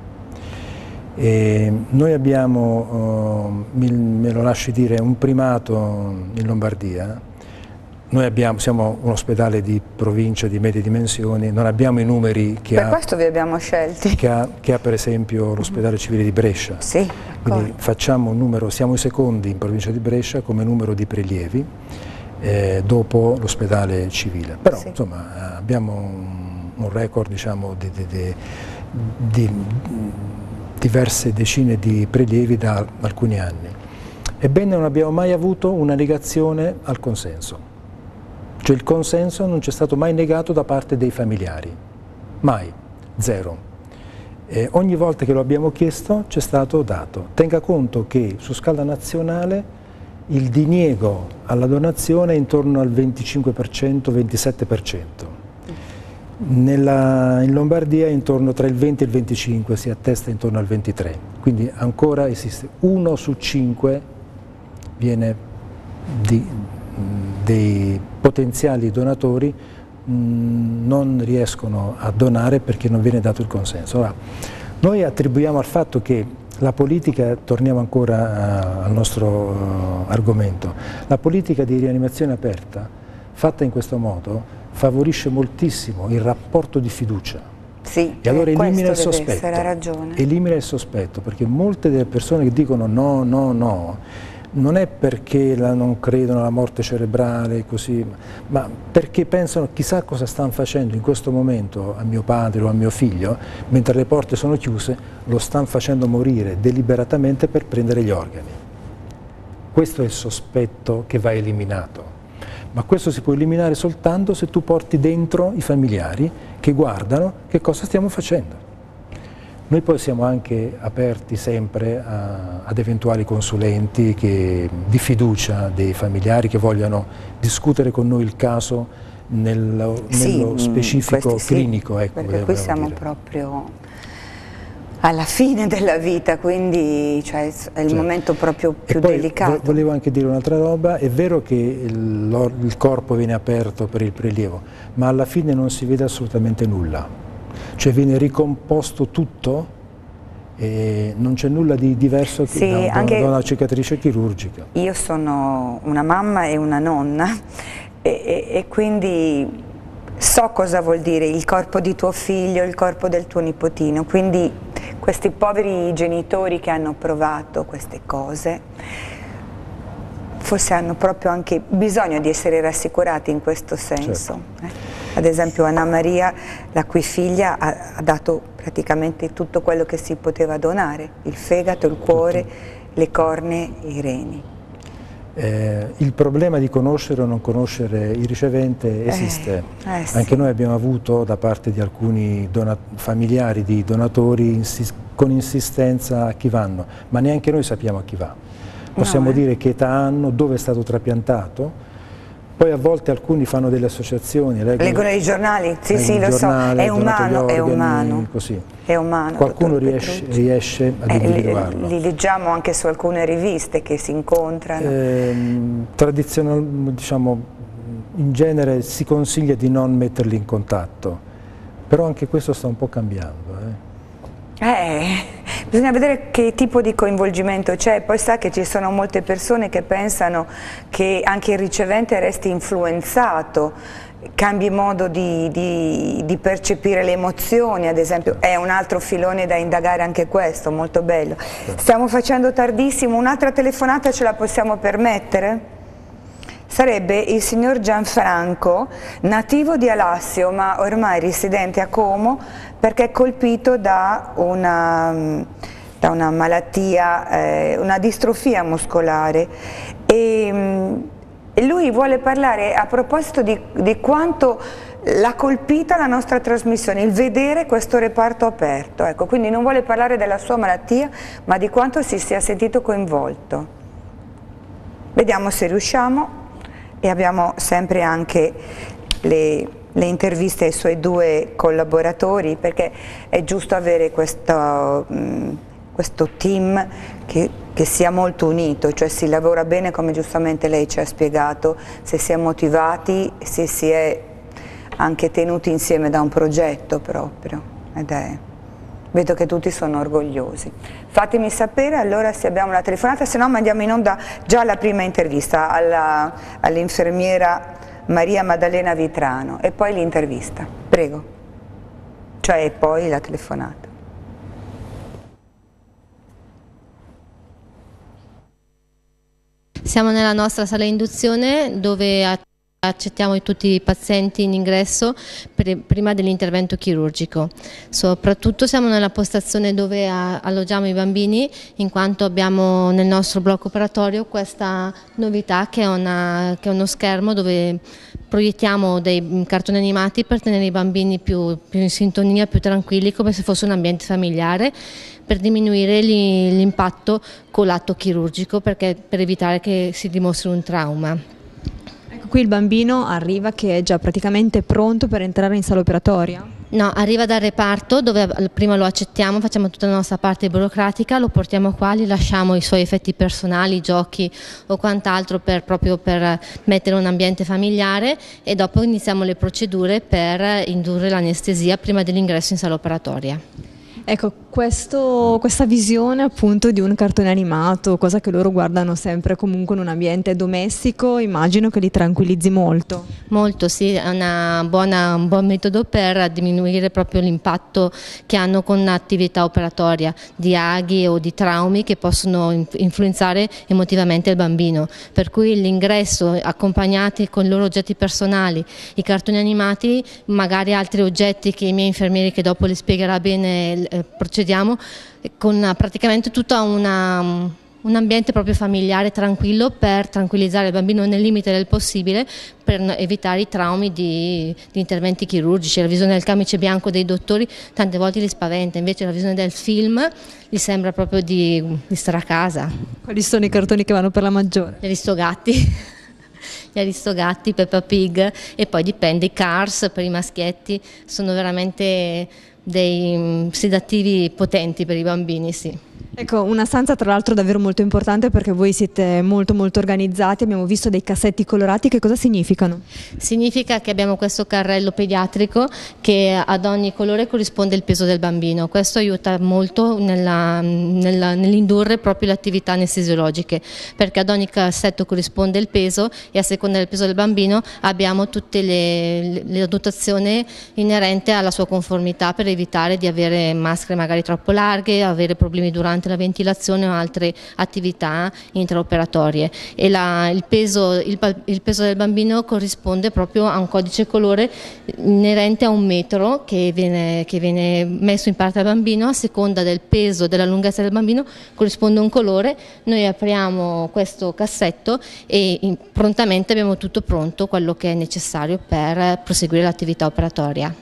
E noi abbiamo, uh, mi, me lo lasci dire, un primato in Lombardia. Noi abbiamo, siamo un ospedale di provincia di medie dimensioni, non abbiamo i numeri che per ha, questo vi abbiamo scelti. Che ha, che ha per esempio l'ospedale civile di Brescia. Sì, quindi facciamo un numero, siamo i secondi in provincia di Brescia come numero di prelievi eh, dopo l'ospedale civile. Però sì, insomma abbiamo un, un record, diciamo, di, di, di, di diverse decine di prelievi da alcuni anni. Ebbene non abbiamo mai avuto una negazione al consenso. Cioè il consenso non ci è stato mai negato da parte dei familiari, mai, zero. E ogni volta che lo abbiamo chiesto ci è stato dato. Tenga conto che su scala nazionale il diniego alla donazione è intorno al venticinque per cento, ventisette per cento. Nella, in Lombardia è intorno tra il venti e il venticinque, si attesta intorno al ventitré. Quindi ancora esiste uno su cinque viene di... dei potenziali donatori mh, non riescono a donare perché non viene dato il consenso. Ora, noi attribuiamo al fatto che la politica, torniamo ancora a, al nostro uh, argomento, la politica di rianimazione aperta fatta in questo modo favorisce moltissimo il rapporto di fiducia. Sì, e allora elimina il sospetto. sospetto. Ragione. Elimina il sospetto, perché molte delle persone che dicono no, no, no, non è perché la, non credono alla morte cerebrale, così, ma perché pensano chissà cosa stanno facendo in questo momento a mio padre o a mio figlio, mentre le porte sono chiuse, lo stanno facendo morire deliberatamente per prendere gli organi. Questo è il sospetto che va eliminato, ma questo si può eliminare soltanto se tu porti dentro i familiari che guardano che cosa stiamo facendo. Noi poi siamo anche aperti sempre a, ad eventuali consulenti che, di fiducia dei familiari che vogliano discutere con noi il caso nello, sì, nello specifico sì, clinico. Ecco, perché qui siamo dire. proprio alla fine della vita, quindi cioè, è il certo. momento proprio più e poi delicato. Volevo anche dire un'altra roba, è vero che il, il corpo viene aperto per il prelievo, ma alla fine non si vede assolutamente nulla. Cioè viene ricomposto tutto e non c'è nulla di diverso sì, da, da, anche da una cicatrice chirurgica. Io sono una mamma e una nonna e, e, e quindi so cosa vuol dire il corpo di tuo figlio, il corpo del tuo nipotino, quindi questi poveri genitori che hanno provato queste cose forse hanno proprio anche bisogno di essere rassicurati in questo senso. Certo. Ad esempio Anna Maria, la cui figlia ha, ha dato praticamente tutto quello che si poteva donare, il fegato, il cuore, le cornee e i reni. Eh, il problema di conoscere o non conoscere il ricevente esiste. Eh, eh sì. Anche noi abbiamo avuto da parte di alcuni familiari di donatori insis con insistenza a chi vanno, ma neanche noi sappiamo a chi va. Possiamo no, eh. dire che età hanno, dove è stato trapiantato. Poi a volte alcuni fanno delle associazioni. Leggono, leggono i giornali, sì sì lo giornale, so, è umano, organi, è umano. Così. È umano. Qualcuno riesce, riesce ad eh, individuarlo. Li, li leggiamo anche su alcune riviste che si incontrano. Eh, tradizionalmente, diciamo, in genere si consiglia di non metterli in contatto, però anche questo sta un po' cambiando. Eh. Eh, bisogna vedere che tipo di coinvolgimento c'è, poi sa che ci sono molte persone che pensano che anche il ricevente resti influenzato cambi modo di, di, di percepire le emozioni, ad esempio, è un altro filone da indagare anche questo, molto bello. Stiamo facendo tardissimo, un'altra telefonata ce la possiamo permettere? Sarebbe il signor Gianfranco, nativo di Alassio ma ormai residente a Como perché è colpito da una, da una malattia, eh, una distrofia muscolare e, e lui vuole parlare a proposito di, di quanto l'ha colpita la nostra trasmissione, il vedere questo reparto aperto, ecco, quindi non vuole parlare della sua malattia ma di quanto si sia sentito coinvolto. Vediamo se riusciamo. E abbiamo sempre anche le, le interviste ai suoi due collaboratori perché è giusto avere questo, mh, questo team che, che sia molto unito, cioè si lavora bene come giustamente lei ci ha spiegato, se si è motivati, se si è anche tenuti insieme da un progetto proprio ed è... Vedo che tutti sono orgogliosi. Fatemi sapere allora se abbiamo la telefonata, se no mandiamo in onda già la prima intervista all'infermiera Maria Maddalena Vitrano e poi l'intervista. Prego. Cioè e poi la telefonata. Siamo nella nostra sala induzione dove accettiamo tutti i pazienti in ingresso prima dell'intervento chirurgico. Soprattutto siamo nella postazione dove alloggiamo i bambini, in quanto abbiamo nel nostro blocco operatorio questa novità che è, una, che è uno schermo dove proiettiamo dei cartoni animati per tenere i bambini più, più in sintonia, più tranquilli, come se fosse un ambiente familiare, per diminuire l'impatto con l'atto chirurgico, perché, per evitare che si dimostri un trauma. Qui il bambino arriva che è già praticamente pronto per entrare in sala operatoria? No, arriva dal reparto dove prima lo accettiamo, facciamo tutta la nostra parte burocratica, lo portiamo qua, gli lasciamo i suoi effetti personali, giochi o quant'altro per, proprio per mettere un ambiente familiare e dopo iniziamo le procedure per indurre l'anestesia prima dell'ingresso in sala operatoria. Ecco, questo, questa visione appunto di un cartone animato, cosa che loro guardano sempre comunque in un ambiente domestico, immagino che li tranquillizzi molto. Molto, sì, è una buona, un buon metodo per diminuire proprio l'impatto che hanno con l'attività operatoria di aghi o di traumi che possono influenzare emotivamente il bambino. Per cui l'ingresso accompagnati con i loro oggetti personali, i cartoni animati, magari altri oggetti che i miei infermieri, che dopo li spiegherà bene, procediamo con praticamente tutto una, un ambiente proprio familiare tranquillo per tranquillizzare il bambino nel limite del possibile, per evitare i traumi di, di interventi chirurgici. La visione del camice bianco dei dottori tante volte li spaventa, invece la visione del film gli sembra proprio di, di stare a casa. Quali sono i cartoni che vanno per la maggiore? Gli Aristogatti. Gli Aristogatti, Peppa Pig, e poi dipende, i Cars per i maschietti sono veramente dei sedativi potenti per i bambini, sì. Ecco, una stanza tra l'altro davvero molto importante perché voi siete molto molto organizzati, abbiamo visto dei cassetti colorati, che cosa significano? Significa che abbiamo questo carrello pediatrico che ad ogni colore corrisponde il peso del bambino, questo aiuta molto nella, nella, nell'indurre proprio le attività anestesiologiche, perché ad ogni cassetto corrisponde il peso e a seconda del peso del bambino abbiamo tutte le, le, le dotazioni inerenti alla sua conformità, per evitare di avere maschere magari troppo larghe, avere problemi durante la ventilazione o altre attività intraoperatorie, e la, il, peso, il, il peso del bambino corrisponde proprio a un codice colore inerente a un metro che viene, che viene messo in parte al bambino. A seconda del peso e della lunghezza del bambino corrisponde un colore. Noi apriamo questo cassetto e in, prontamente abbiamo tutto pronto, quello che è necessario per proseguire l'attività operatoria.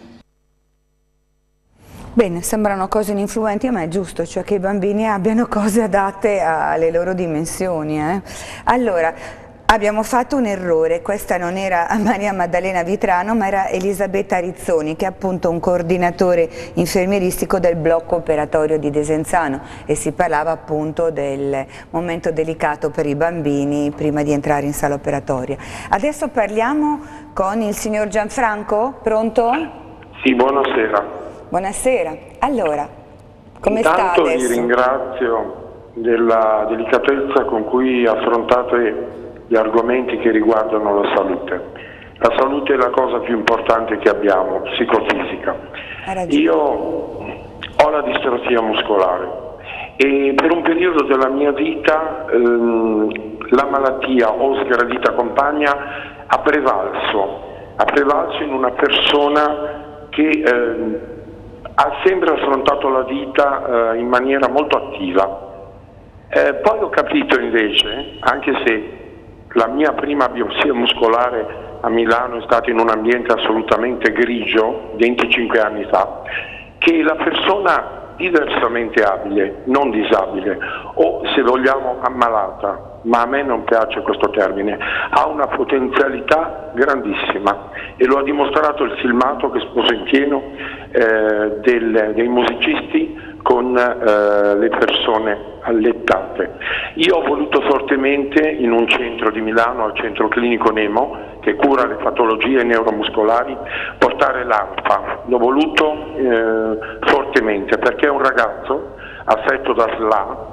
Bene, sembrano cose ininfluenti, ma è giusto, cioè che i bambini abbiano cose adatte alle loro dimensioni. Eh? Allora, abbiamo fatto un errore, questa non era Maria Maddalena Vitrano, ma era Elisabetta Rizzoni, che è appunto un coordinatore infermieristico del blocco operatorio di Desenzano, e si parlava appunto del momento delicato per i bambini prima di entrare in sala operatoria. Adesso parliamo con il signor Gianfranco, pronto? Sì, buonasera. Buonasera, allora, come sta adesso? Intanto vi ringrazio della delicatezza con cui affrontate gli argomenti che riguardano la salute. La salute è la cosa più importante che abbiamo, psicofisica. Io ho la distrofia muscolare e per un periodo della mia vita ehm, la malattia o sgradita compagna ha prevalso, ha prevalso in una persona che ehm, ha sempre affrontato la vita eh, in maniera molto attiva. Eh, poi ho capito invece, anche se la mia prima biopsia muscolare a Milano è stata in un ambiente assolutamente grigio, venticinque anni fa, che la persona diversamente abile, non disabile, o se vogliamo ammalata, ma a me non piace questo termine, ha una potenzialità grandissima e lo ha dimostrato il filmato che sposa in pieno eh, del, dei musicisti con eh, le persone allettate. Io ho voluto fortemente in un centro di Milano, al centro clinico Nemo, che cura le patologie neuromuscolari, portare l'ARPA. L'ho voluto eh, fortemente perché un ragazzo affetto da S L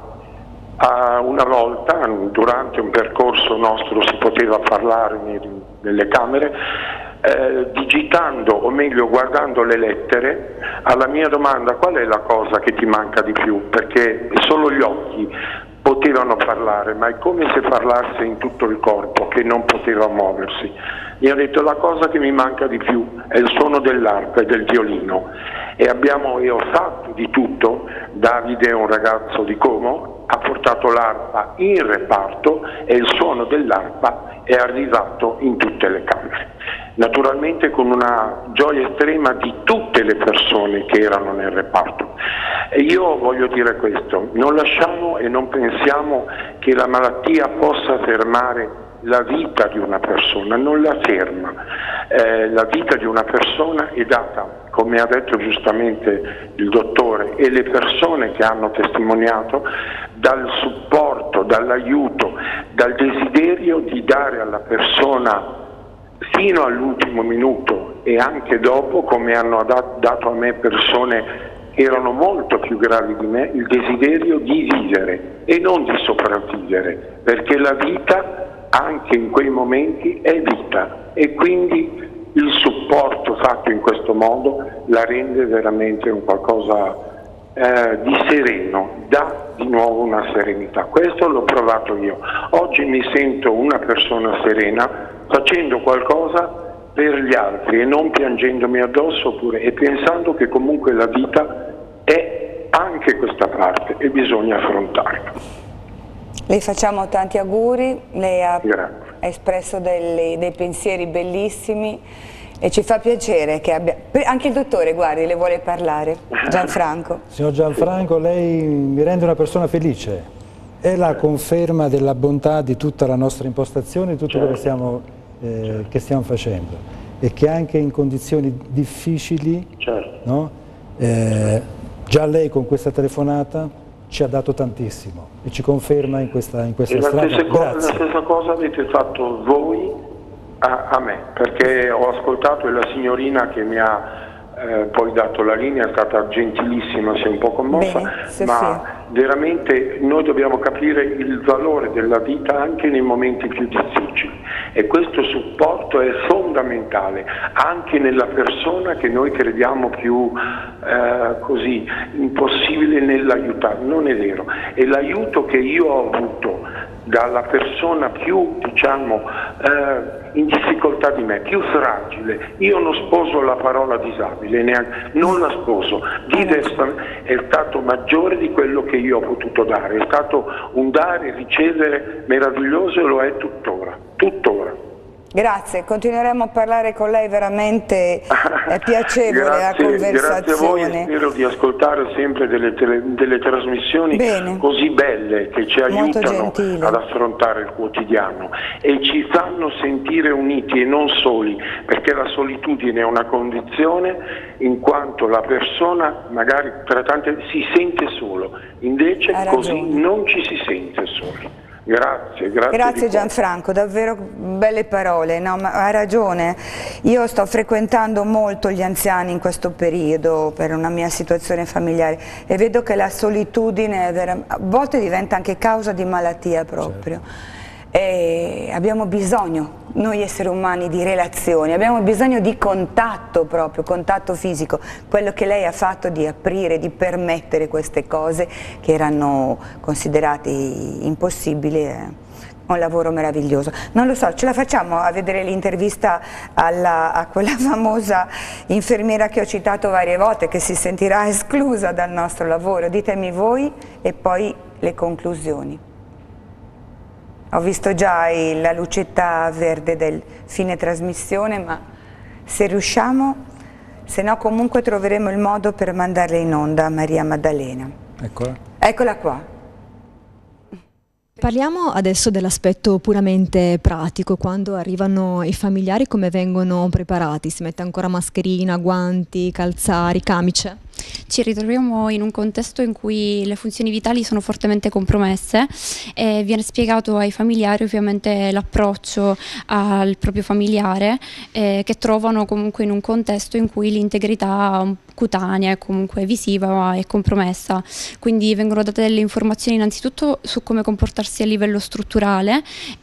A, una volta durante un percorso nostro si poteva parlare nelle camere, eh, digitando o meglio guardando le lettere, alla mia domanda qual è la cosa che ti manca di più, perché solo gli occhi potevano parlare, ma è come se parlasse in tutto il corpo che non poteva muoversi. Mi ha detto la cosa che mi manca di più è il suono dell'arpa e del violino, e abbiamo e ho fatto di tutto. Davide è un ragazzo di Como, ha portato l'arpa in reparto e il suono dell'arpa è arrivato in tutte le camere, naturalmente con una gioia estrema di tutte le persone che erano nel reparto. E io voglio dire questo: non lasciamo e non pensiamo che la malattia possa fermare la vita di una persona, non la ferma. Eh, la vita di una persona è data, come ha detto giustamente il dottore e le persone che hanno testimoniato, dal supporto, dall'aiuto, dal desiderio di dare alla persona fino all'ultimo minuto e anche dopo, come hanno dato a me persone che erano molto più gravi di me, il desiderio di vivere e non di sopravvivere, perché la vita anche in quei momenti è vita, e quindi il supporto fatto in questo modo la rende veramente un qualcosa eh, di sereno, dà di nuovo una serenità. Questo l'ho provato io. Oggi mi sento una persona serena facendo qualcosa per gli altri e non piangendomi addosso oppure, e pensando che comunque la vita è anche questa parte e bisogna affrontarla. Le facciamo tanti auguri, lei ha Grazie. espresso delle, dei pensieri bellissimi e ci fa piacere che abbia... Anche il dottore, guardi, le vuole parlare, Gianfranco. Signor Gianfranco, lei mi rende una persona felice, è la conferma della bontà di tutta la nostra impostazione, di tutto certo. quello che stiamo, eh, che stiamo facendo, e che anche in condizioni difficili, certo. no? eh, già lei con questa telefonata ci ha dato tantissimo e ci conferma in questa, in questa strada. La stessa, la stessa cosa avete fatto voi a, a me, perché ho ascoltato e la signorina che mi ha eh, poi dato la linea è stata gentilissima, si è un po' commossa, Bene, ma veramente noi dobbiamo capire il valore della vita anche nei momenti più difficili, e questo supporto è fondamentale anche nella persona che noi crediamo più eh, così impossibile nell'aiutare. Non è vero, è l'aiuto che io ho avuto dalla persona più, diciamo, eh, in difficoltà di me, più fragile. Io non sposo la parola disabile, neanche, non la sposo, diversamente, è stato maggiore di quello che io ho potuto dare, è stato un dare e ricevere meraviglioso, e lo è tuttora, tuttora. Grazie, continueremo a parlare con lei, veramente è piacevole grazie, la conversazione. Grazie a voi, e spero di ascoltare sempre delle, tele, delle trasmissioni Bene. così belle che ci aiutano ad affrontare il quotidiano e ci fanno sentire uniti e non soli, perché la solitudine è una condizione in quanto la persona magari tra tante si sente solo, invece così non ci si sente soli. Grazie, grazie. Grazie Gianfranco, davvero belle parole, no, ma ha ragione. Io sto frequentando molto gli anziani in questo periodo per una mia situazione familiare e vedo che la solitudine è vera, a volte diventa anche causa di malattia proprio. Certo. E abbiamo bisogno, noi esseri umani, di relazioni, abbiamo bisogno di contatto proprio, contatto fisico. Quello che lei ha fatto di aprire, di permettere queste cose che erano considerate impossibili, è un lavoro meraviglioso. Non lo so, ce la facciamo a vedere l'intervista a quella famosa infermiera che ho citato varie volte, che si sentirà esclusa dal nostro lavoro? Ditemi voi e poi le conclusioni. Ho visto già il, la lucetta verde del fine trasmissione, ma se riusciamo, se no comunque troveremo il modo per mandarle in onda a Maria Maddalena. Eccola. Eccola qua. Parliamo adesso dell'aspetto puramente pratico, quando arrivano i familiari come vengono preparati? Si mette ancora mascherina, guanti, calzari, camice? Ci ritroviamo in un contesto in cui le funzioni vitali sono fortemente compromesse e viene spiegato ai familiari ovviamente l'approccio al proprio familiare, eh, che trovano comunque in un contesto in cui l'integrità cutanea e comunque visiva è compromessa, quindi vengono date delle informazioni innanzitutto su come comportarsi a livello strutturale,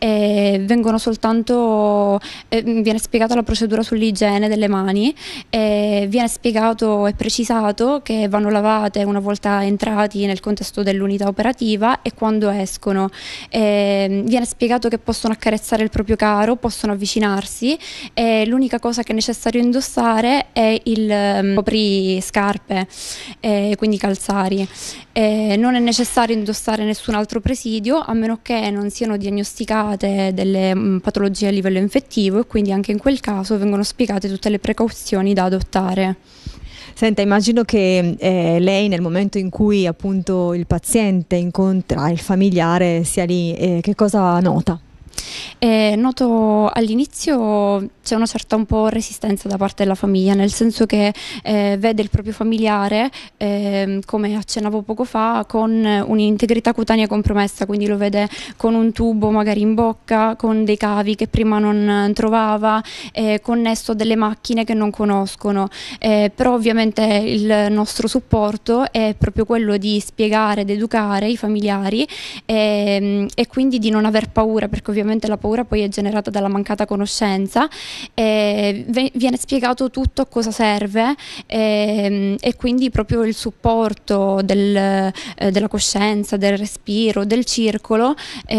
e vengono soltanto eh, viene spiegata la procedura sull'igiene delle mani, e viene spiegato e precisato che vanno lavate una volta entrati nel contesto dell'unità operativa e quando escono. Eh, viene spiegato che possono accarezzare il proprio caro, possono avvicinarsi, e l'unica cosa che è necessario indossare è il um, copri scarpe, eh, quindi calzari. Eh, non è necessario indossare nessun altro presidio, a meno che non siano diagnosticate delle mh, patologie a livello infettivo, e quindi anche in quel caso vengono spiegate tutte le precauzioni da adottare. Senta, immagino che eh, lei nel momento in cui appunto il paziente incontra il familiare sia lì, eh, che cosa nota? Eh, noto all'inizio c'è una certa un po' resistenza da parte della famiglia, nel senso che eh, vede il proprio familiare, eh, come accennavo poco fa, con un'integrità cutanea compromessa, quindi lo vede con un tubo magari in bocca, con dei cavi che prima non trovava, eh, connesso a delle macchine che non conoscono, eh, però ovviamente il nostro supporto è proprio quello di spiegare ed educare i familiari, eh, e quindi di non aver paura, perché ovviamente la paura poi è generata dalla mancata conoscenza. Eh, viene spiegato tutto a cosa serve, eh, e quindi proprio il supporto del, eh, della coscienza, del respiro, del circolo,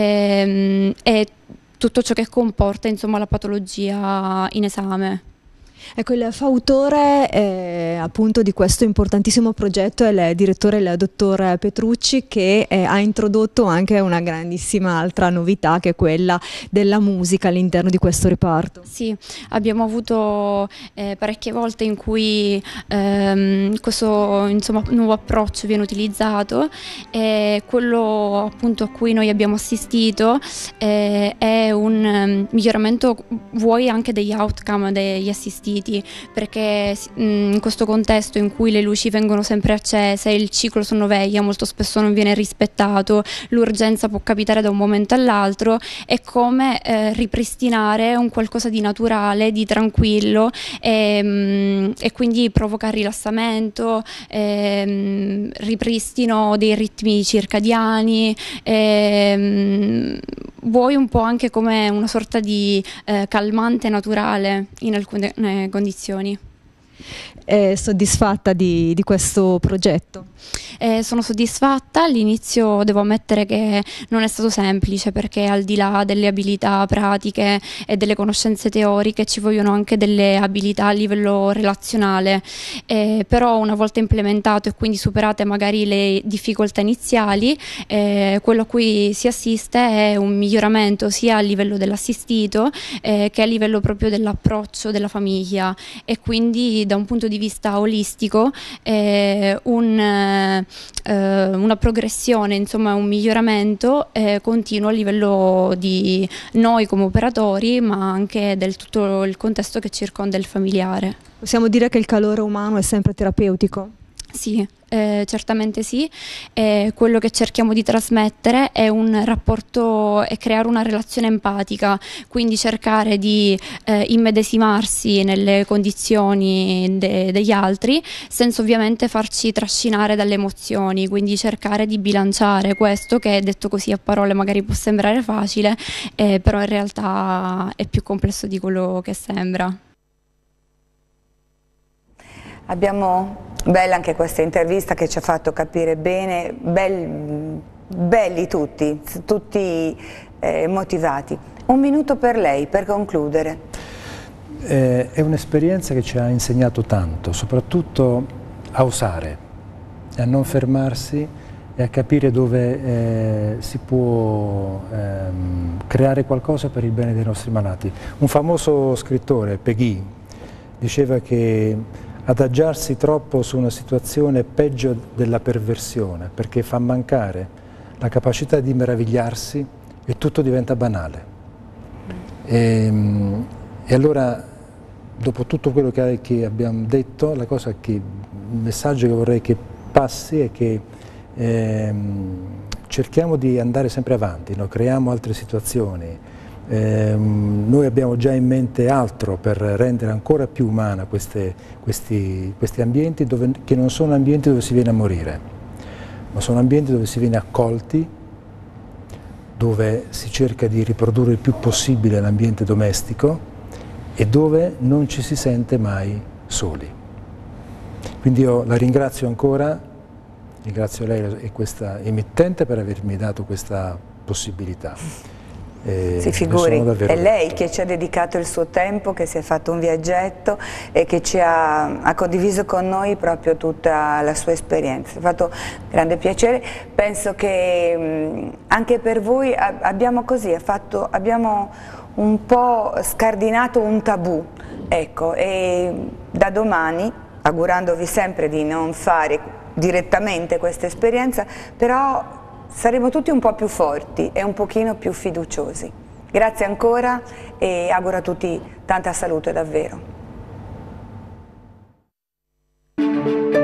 eh, e tutto ciò che comporta insomma la patologia in esame. Ecco, il fautore eh, appunto di questo importantissimo progetto è il direttore, il dottor Petrucci, che eh, ha introdotto anche una grandissima altra novità, che è quella della musica all'interno di questo reparto. Sì, abbiamo avuto eh, parecchie volte in cui ehm, questo insomma, nuovo approccio viene utilizzato, e quello appunto a cui noi abbiamo assistito eh, è un um, miglioramento, vuoi anche degli outcome degli assistiti, perché in questo contesto in cui le luci vengono sempre accese, il ciclo sonno-veglia molto spesso non viene rispettato, l'urgenza può capitare da un momento all'altro, è come eh, ripristinare un qualcosa di naturale, di tranquillo, e, e quindi provoca rilassamento, e, ripristino dei ritmi circadiani, e, vuoi un po' anche come una sorta di eh, calmante naturale in alcune eh, condizioni. È soddisfatta di, di questo progetto? Eh, sono soddisfatta. All'inizio devo ammettere che non è stato semplice, perché al di là delle abilità pratiche e delle conoscenze teoriche ci vogliono anche delle abilità a livello relazionale, eh, però una volta implementato e quindi superate magari le difficoltà iniziali, eh, quello a cui si assiste è un miglioramento sia a livello dell'assistito eh, che a livello proprio dell'approccio della famiglia, e quindi da un punto di vista olistico eh, un, eh, una progressione, insomma un miglioramento eh, continuo a livello di noi come operatori, ma anche del tutto il contesto che circonda il familiare. Possiamo dire che il calore umano è sempre terapeutico? Sì, eh, certamente sì. Eh, quello che cerchiamo di trasmettere è un rapporto e creare una relazione empatica, quindi cercare di eh, immedesimarsi nelle condizioni de- degli altri senza ovviamente farci trascinare dalle emozioni, quindi cercare di bilanciare questo che detto così a parole magari può sembrare facile, eh, però in realtà è più complesso di quello che sembra. Abbiamo bella anche questa intervista che ci ha fatto capire bene, bel, belli tutti, tutti eh, motivati. Un minuto per lei, per concludere. Eh, è un'esperienza che ci ha insegnato tanto, soprattutto a osare, a non fermarsi e a capire dove eh, si può ehm, creare qualcosa per il bene dei nostri malati. Un famoso scrittore, Peggy, diceva che adagiarsi troppo su una situazione è peggio della perversione, perché fa mancare la capacità di meravigliarsi e tutto diventa banale. E, e allora, dopo tutto quello che, che abbiamo detto, la cosa che, il messaggio che vorrei che passi è che ehm, cerchiamo di andare sempre avanti, no? Creiamo altre situazioni. Eh, noi abbiamo già in mente altro per rendere ancora più umana queste, questi, questi ambienti dove, che non sono ambienti dove si viene a morire, ma sono ambienti dove si viene accolti, dove si cerca di riprodurre il più possibile l'ambiente domestico e dove non ci si sente mai soli. Quindi io la ringrazio ancora, ringrazio lei e questa emittente per avermi dato questa possibilità. Eh, si figuri, è lei che ci ha dedicato il suo tempo, che si è fatto un viaggetto e che ci ha, ha condiviso con noi proprio tutta la sua esperienza. Mi ha fatto grande piacere, penso che mh, anche per voi abbiamo così, fatto, abbiamo un po' scardinato un tabù, ecco, e da domani, augurandovi sempre di non fare direttamente questa esperienza, però saremo tutti un po' più forti e un pochino più fiduciosi. Grazie ancora e auguro a tutti tanta salute davvero.